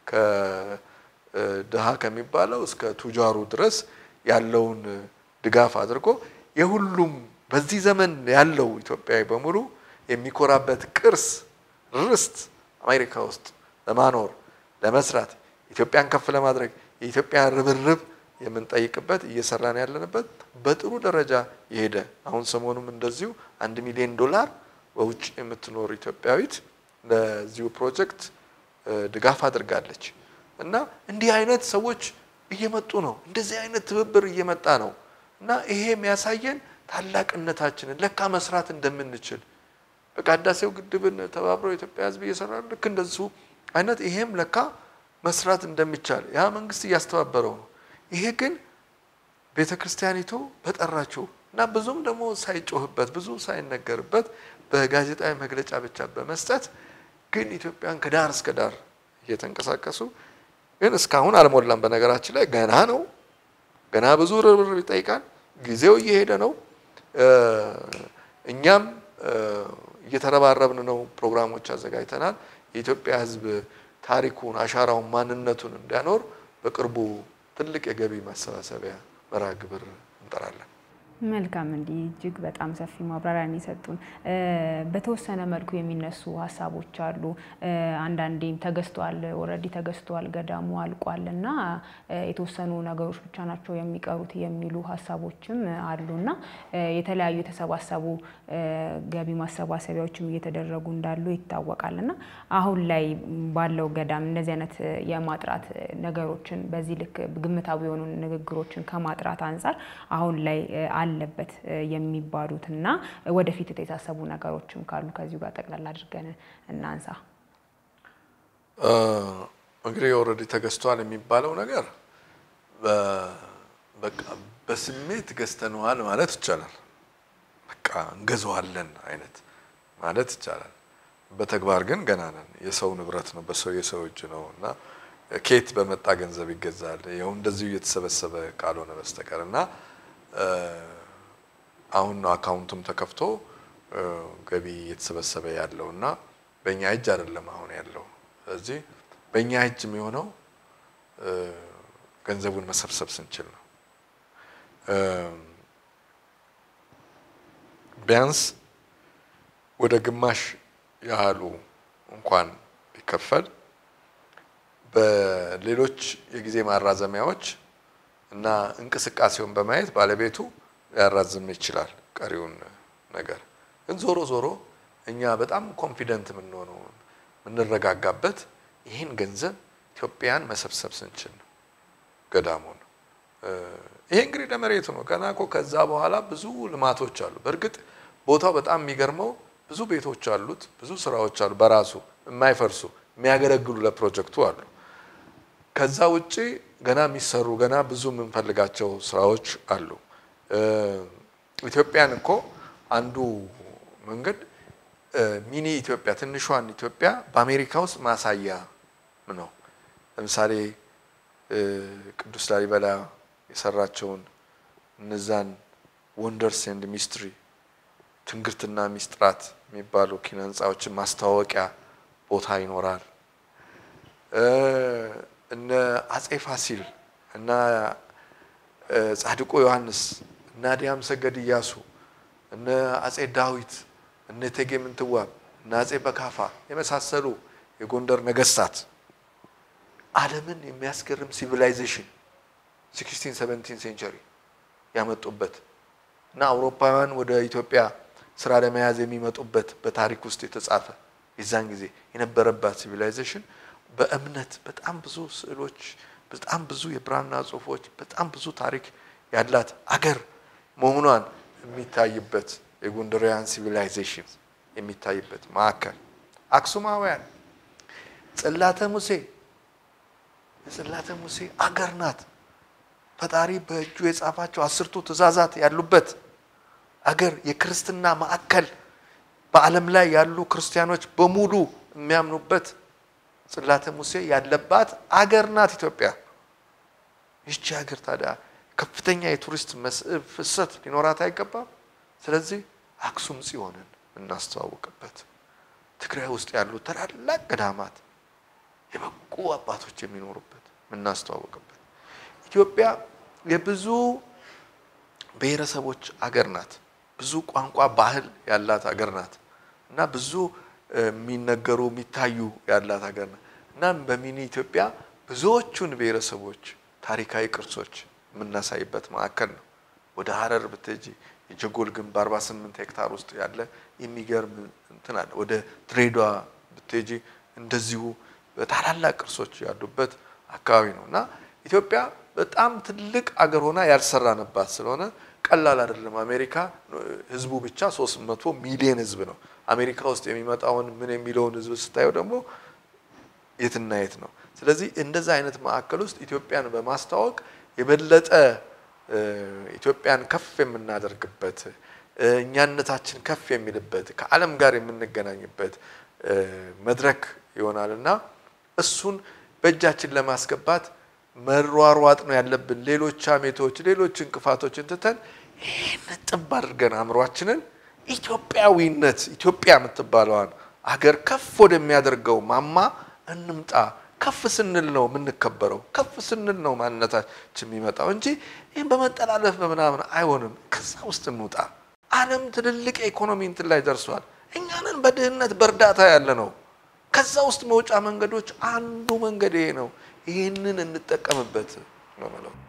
ከድሃ ከሚባለው እስከ ቱጃሩ ድረስ ያለውን ድጋፍ አድርጎ የሁሉም በዚህ ዘመን ያለው ኢትዮጵያዊ በሙሉ የሚኮራበት ቅርስ ርስት አሜሪካ ውስጥ ለማኖር ለመስራት ኢትዮጵያን ከፍ ለማድረግ የኢትዮጵያን ርብርብ የምንጠይቅበት እየሰራን ያለንበት በጥሩ ደረጃ ይሄደ። አሁን ሰሞኑም እንደዚሁ $1 ሚሊዮን በውጭ የምትኖር ኢትዮጵያዊት ለዚሁ ፕሮጀክት ድጋፍ አድርጋለች። እና እንዲህ አይነት ሰዎች እየመጡ ነው። እንደዚህ አይነት ትብብር እየመጣ ነው። እና ይሄ የሚያሳየን ታላቅነታችንን ለካ መስራት እንደምንችል በቃዳሴው ግድብን ተባብሮ ኢትዮጵያ ሕዝብ እየሰራ ልክ እንደሱ አይነት ይሄም ለካ መስራት እንደሚቻል ያ መንግስት እያስተባበረው ነው። ይሄ ግን ቤተክርስቲያኒቱ በጠራችው እና ብዙም ደግሞ ሳይጮህበት ብዙ ሳይነገርበት በጋዜጣዊ መግለጫ ብቻ በመስጠት ግን ኢትዮጵያን ከዳር እስከ ዳር እየተንቀሳቀሱ ግን እስካሁን አልሞላም። በነገራችን ላይ ገና ነው። ገና ብዙ ርብርብ ይጠይቃል። ጊዜው እየሄደ ነው። እኛም እየተረባረብን ነው። ፕሮግራሞች አዘጋጅተናል። የኢትዮጵያ ሕዝብ ታሪኩን አሻራውን ማንነቱን እንዲያኖር በቅርቡ ትልቅ የገቢ ማሰባሰቢያ መርሃ ግብር እንጠራለን። መልካም እንዲህ እጅግ በጣም ሰፊ ማብራሪያን ይሰጡን። በተወሰነ መልኩ የሚነሱ ሀሳቦች አሉ። አንዳንዴም ተገዝቷል ኦሬዲ ተገዝቷል ገዳሙ አልቋልና የተወሰኑ ነገሮች ብቻ ናቸው የሚቀሩት የሚሉ ሀሳቦችም አሉና የተለያዩ የተሰባሰቡ ገቢ ማሰባሰቢያዎችም እየተደረጉ እንዳሉ ይታወቃልና አሁን ላይ ባለው ገዳም እንደዚህ አይነት የማጥራት ነገሮችን በዚህ ልክ ግምታዊ የሆኑ ንግግሮችን ከማጥራት አንፃር አሁን ላይ አለበት የሚባሉትና ወደፊት የታሰቡ ነገሮችም ካሉ ከዚሁ ጋር ጠቅላላ አድርገን እናንሳ። እንግዲህ ኦሬዲ ተገዝቷል የሚባለው ነገር በቃ በስሜት ገዝተነዋል ማለት ይቻላል። በቃ እንገዛዋለን አይነት ማለት ይቻላል። በተግባር ግን ገና ነን። የሰው ንብረት ነው፣ የሰው እጅ ነውና ኬት በመጣ ገንዘብ ይገዛል። ይሄው እንደዚሁ እየተሰበሰበ ካልሆነ በስተቀርና አሁን አካውንቱም ተከፍቶ ገቢ እየተሰበሰበ ያለውና በእኛ እጅ አይደለም አሁን ያለው። ስለዚህ በእኛ እጅ የሚሆነው ገንዘቡን መሰብሰብ ስንችል ነው። ቢያንስ ወደ ግማሽ ያህሉ እንኳን ቢከፈል በሌሎች የጊዜ ማራዘሚያዎች እና እንቅስቃሴውን በማየት ባለቤቱ ያራዝም ይችላል ቀሪውን ነገር። ግን ዞሮ ዞሮ እኛ በጣም ኮንፊደንት የምንሆነው የምንረጋጋበት ይሄን ገንዘብ ኢትዮጵያን መሰብሰብ ስንችል ነው። ገዳሙን ይሄ እንግዲህ ለመሬቱ ነው። ገና እኮ ከዛ በኋላ ብዙ ልማቶች አሉ። በእርግጥ ቦታው በጣም የሚገርመው ብዙ ቤቶች አሉት፣ ብዙ ስራዎች አሉ በራሱ የማይፈርሱ የሚያገለግሉ ለፕሮጀክቱ አሉ። ከዛ ውጪ ገና የሚሰሩ ገና ብዙ የምንፈልጋቸው ስራዎች አሉ። ኢትዮጵያን እኮ አንዱ መንገድ ሚኒ ኢትዮጵያ ትንሿን ኢትዮጵያ በአሜሪካ ውስጥ ማሳያ ነው። ለምሳሌ ቅዱስ ላሊበላ የሰራቸውን እነዛን ወንደርስ ኤንድ ሚስትሪ ትንግርትና ሚስጥራት የሚባሉ ኪነ ህንጻዎችን ማስተዋወቂያ ቦታ ይኖራል። እነ አጼ ፋሲል እና ጻድቁ ዮሐንስ እና ዲያም ሰገድ ኢያሱ እነ አጼ ዳዊት እነ እቴጌ ምንትዋብ እና አጼ በካፋ የመሳሰሉ የጎንደር ነገስታት ዓለምን የሚያስገርም ሲቪላይዜሽን 16 17 ሴንቸሪ ያመጡበት እና አውሮፓውያን ወደ ኢትዮጵያ ስራ ለመያዝ የሚመጡበት በታሪክ ውስጥ የተጻፈ የዛን ጊዜ የነበረባት ሲቪላይዜሽን በእምነት በጣም ብዙ ስዕሎች በጣም ብዙ የብራና ጽሁፎች በጣም ብዙ ታሪክ ያላት አገር መሆኗን የሚታይበት የጎንደሪያን ሲቪላይዜሽን የሚታይበት ማዕከል አክሱማውያን ጽላተ ሙሴ አገር ናት። ፈጣሪ በእጁ የጻፋቸው 10ቱ ትእዛዛት ያሉበት አገር የክርስትና ማዕከል በዓለም ላይ ያሉ ክርስቲያኖች በሙሉ የሚያምኑበት ጽላተ ሙሴ ያለባት አገር ናት ኢትዮጵያ። ይህች ሀገር ታዲያ ከፍተኛ የቱሪስት መስህብ ፍሰት ሊኖራት አይገባም? ስለዚህ አክሱም ጽዮንን እናስተዋውቅበት፣ ትግራይ ውስጥ ያሉ ታላላቅ ገዳማት የበቁ አባቶች የሚኖሩበት እናስተዋውቅበት። ኢትዮጵያ የብዙ ብሔረሰቦች አገር ናት። ብዙ ቋንቋ ባህል ያላት አገር ናት እና ብዙ የሚነገሩ የሚታዩ ያላት አገር ናት እና በሚኒ ኢትዮጵያ ብዙዎቹን ብሔረሰቦች ታሪካዊ ቅርሶች የምናሳይበት ማዕከል ነው። ወደ ሐረር ብትሄጂ የጀጎል ግንብ 48 ሄክታር ውስጥ ያለ የሚገርም እንትን አለ። ወደ ድሬዳዋ ብትሄጂ እንደዚሁ በታላላቅ ቅርሶች ያሉበት አካባቢ ነውና ኢትዮጵያ በጣም ትልቅ አገር ሆና ያልሰራንባት ስለሆነ ቀላል አይደለም። አሜሪካ ህዝቡ ብቻ 300 ሚሊዮን ህዝብ ነው። አሜሪካ ውስጥ የሚመጣውን ምን የሚለውን ህዝብ ስታዩ ደግሞ የትና የት ነው። ስለዚህ እንደዛ አይነት ማዕከል ውስጥ ኢትዮጵያን በማስተዋወቅ የበለጠ ኢትዮጵያን ከፍ የምናደርግበት እኛነታችን ከፍ የሚልበት ከዓለም ጋር የምንገናኝበት መድረክ ይሆናልና እሱን በእጃችን ለማስገባት መሯሯጥ ነው ያለብን። ሌሎች አሜቶች ሌሎች እንቅፋቶችን ትተን ይሄን ጥብ አድርገን አምሯችንን ኢትዮጵያዊነት ኢትዮጵያ የምትባለዋን አገር ከፍ ወደሚያደርገው ማማ እንምጣ። ከፍ ስንል ነው የምንከበረው፣ ከፍ ስንል ነው ማንነታችን የሚመጣው እንጂ ይሄን በመጠላለፍ በመናምን አይሆንም። ከዛ ውስጥ እንውጣ። ዓለም ትልልቅ ኢኮኖሚ እንትን ላይ ደርሷል። እኛንን በድህነት በእርዳታ ያለ ነው። ከዛ ውስጥ መውጫ መንገዶች አንዱ መንገድ ይሄ ነው። ይሄንን እንጠቀምበት ነው ማለት ነው።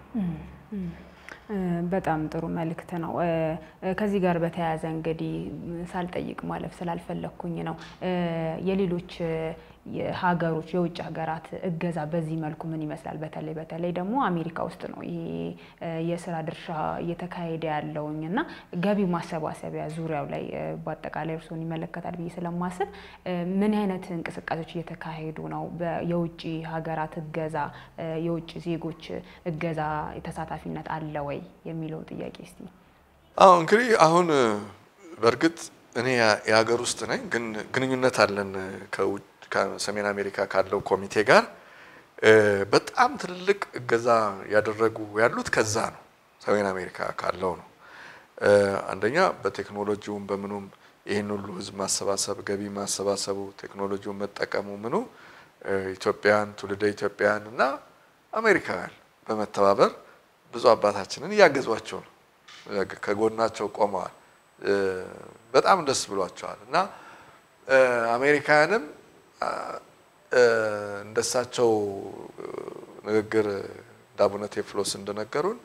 በጣም ጥሩ መልእክት ነው። ከዚህ ጋር በተያያዘ እንግዲህ ሳልጠይቅ ማለፍ ስላልፈለኩኝ ነው የሌሎች የሀገሮች የውጭ ሀገራት እገዛ በዚህ መልኩ ምን ይመስላል? በተለይ ደግሞ አሜሪካ ውስጥ ነው ይሄ የሥራ ድርሻ እየተካሄደ ያለውና ገቢ ማሰባሰቢያ ዙሪያው ላይ በአጠቃላይ እርሶን ይመለከታል ብዬ ስለማስብ ምን አይነት እንቅስቃሴዎች እየተካሄዱ ነው? የውጭ ሀገራት እገዛ የውጭ ዜጎች እገዛ ተሳታፊነት አለ ወይ የሚለው ጥያቄ እስቲ። እንግዲህ አሁን በርግጥ እኔ የሀገር ውስጥ ነኝ፣ ግን ግንኙነት አለን ከሰሜን አሜሪካ ካለው ኮሚቴ ጋር በጣም ትልቅ እገዛ ያደረጉ ያሉት ከዛ ነው፣ ሰሜን አሜሪካ ካለው ነው። አንደኛ በቴክኖሎጂውም በምኑም ይሄን ሁሉ ህዝብ ማሰባሰብ ገቢ ማሰባሰቡ ቴክኖሎጂውን መጠቀሙ ምኑ ኢትዮጵያን ትውልደ ኢትዮጵያን እና አሜሪካውያን በመተባበር ብዙ አባታችንን ያገዟቸው ነው፣ ከጎናቸው ቆመዋል። በጣም ደስ ብሏቸዋል እና አሜሪካንም እንደሳቸው ንግግር ዳቡነ ቴዎፍሎስ እንደነገሩን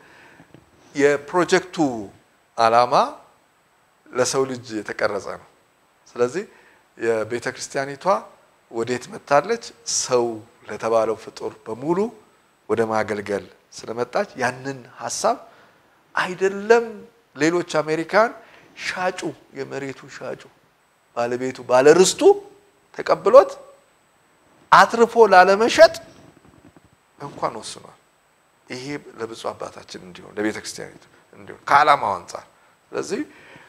የፕሮጀክቱ ዓላማ ለሰው ልጅ የተቀረጸ ነው። ስለዚህ የቤተክርስቲያኒቷ ወዴት መጣለች? ሰው ለተባለው ፍጡር በሙሉ ወደ ማገልገል ስለመጣች ያንን ሐሳብ አይደለም ሌሎች አሜሪካን ሻጩ የመሬቱ ሻጩ ባለቤቱ ባለርስቱ ተቀብሎት አትርፎ ላለመሸጥ እንኳን ወስኗል። ይሄ ለብዙ አባታችን እንዲሆን ለቤተክርስቲያኒቱ እንዲሆን ከዓላማው አንፃር ስለዚህ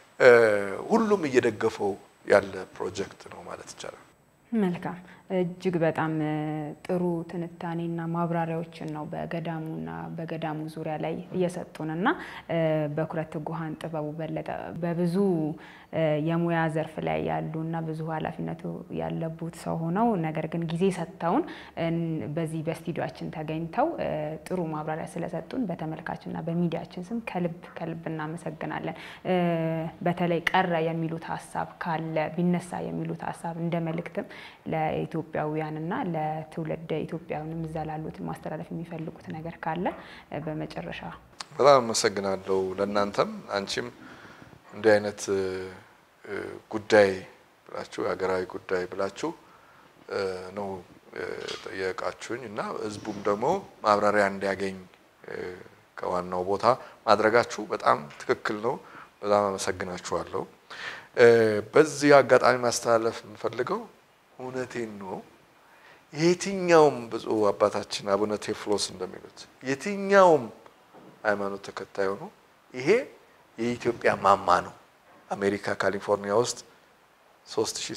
ሁሉም እየደገፈው ያለ ፕሮጀክት ነው ማለት ይቻላል። መልካም እጅግ በጣም ጥሩ ትንታኔና ማብራሪያዎችን ነው በገዳሙና በገዳሙ ዙሪያ ላይ እየሰጡንና በኩረት ጉሃን ጥበቡ በለጠ በብዙ የሙያ ዘርፍ ላይ ያሉና ብዙ ኃላፊነቱ ያለቡት ሰው ሆነው ነገር ግን ጊዜ ሰጥተውን በዚህ በስቱዲዮአችን ተገኝተው ጥሩ ማብራሪያ ስለሰጡን በተመልካችና በሚዲያችን ስም ከልብ እናመሰግናለን። በተለይ ቀረ የሚሉት ሐሳብ ካለ ቢነሳ የሚሉት ሐሳብ እንደ መልእክትም ለኢትዮጵያውያንና ለትውልደ ኢትዮጵያውያንም ዘላሉት ማስተላለፍ የሚፈልጉት ነገር ካለ በመጨረሻ በጣም አመሰግናለሁ። ለእናንተም አንቺም እንዲህ አይነት ጉዳይ ብላችሁ ሀገራዊ ጉዳይ ብላችሁ ነው ጠየቃችሁኝ እና ህዝቡም ደግሞ ማብራሪያ እንዲያገኝ ከዋናው ቦታ ማድረጋችሁ በጣም ትክክል ነው። በጣም አመሰግናችኋለሁ። በዚህ አጋጣሚ ማስተላለፍ የምፈልገው እውነቴን ነው። የትኛውም ብፁዕ አባታችን አቡነ ቴዎፍሎስ እንደሚሉት የትኛውም ሃይማኖት ተከታይ ሆኖ ይሄ የኢትዮጵያ ማማ ነው። አሜሪካ ካሊፎርኒያ ውስጥ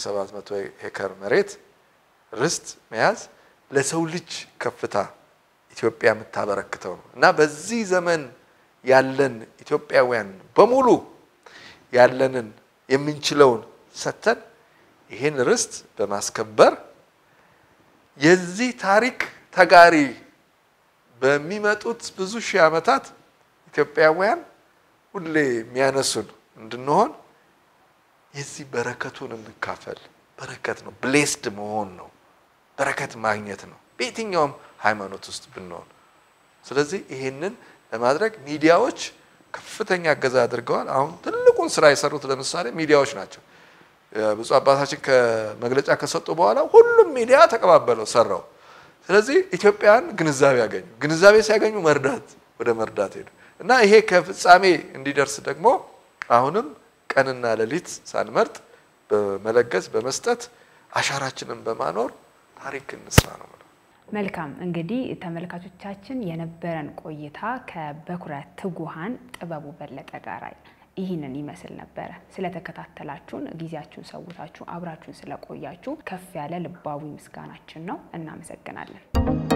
3700 ሄክታር መሬት ርስት መያዝ ለሰው ልጅ ከፍታ ኢትዮጵያ የምታበረክተው ነው እና በዚህ ዘመን ያለን ኢትዮጵያውያን በሙሉ ያለንን የምንችለውን ሰተን ይሄን ርስት በማስከበር የዚህ ታሪክ ተጋሪ በሚመጡት ብዙ ሺህ ዓመታት ኢትዮጵያውያን ሁሌ የሚያነሱን እንድንሆን የዚህ በረከቱን እንካፈል በረከት ነው ብሌስድ መሆን ነው በረከት ማግኘት ነው በየትኛውም ሃይማኖት ውስጥ ብንሆን ስለዚህ ይሄንን ለማድረግ ሚዲያዎች ከፍተኛ እገዛ አድርገዋል አሁን ትልቁን ስራ የሰሩት ለምሳሌ ሚዲያዎች ናቸው ብዙ አባታችን ከመግለጫ ከሰጡ በኋላ ሁሉም ሚዲያ ተቀባበለው ሰራው ስለዚህ ኢትዮጵያን ግንዛቤ ሲያገኙ ወደ መርዳት ሄዱ እና ይሄ ከፍጻሜ እንዲደርስ ደግሞ አሁንም ቀንና ሌሊት ሳንመርጥ በመለገስ በመስጠት አሻራችንን በማኖር ታሪክ እንስራ ነው መልካም እንግዲህ ተመልካቾቻችን የነበረን ቆይታ ከበኩረ ትጉሃን ጥበቡ በለጠ ጋር ይህንን ይመስል ነበር ስለተከታተላችሁን ጊዜያችሁን ሰውታችሁ አብራችሁን ስለቆያችሁ ከፍ ያለ ልባዊ ምስጋናችን ነው እናመሰግናለን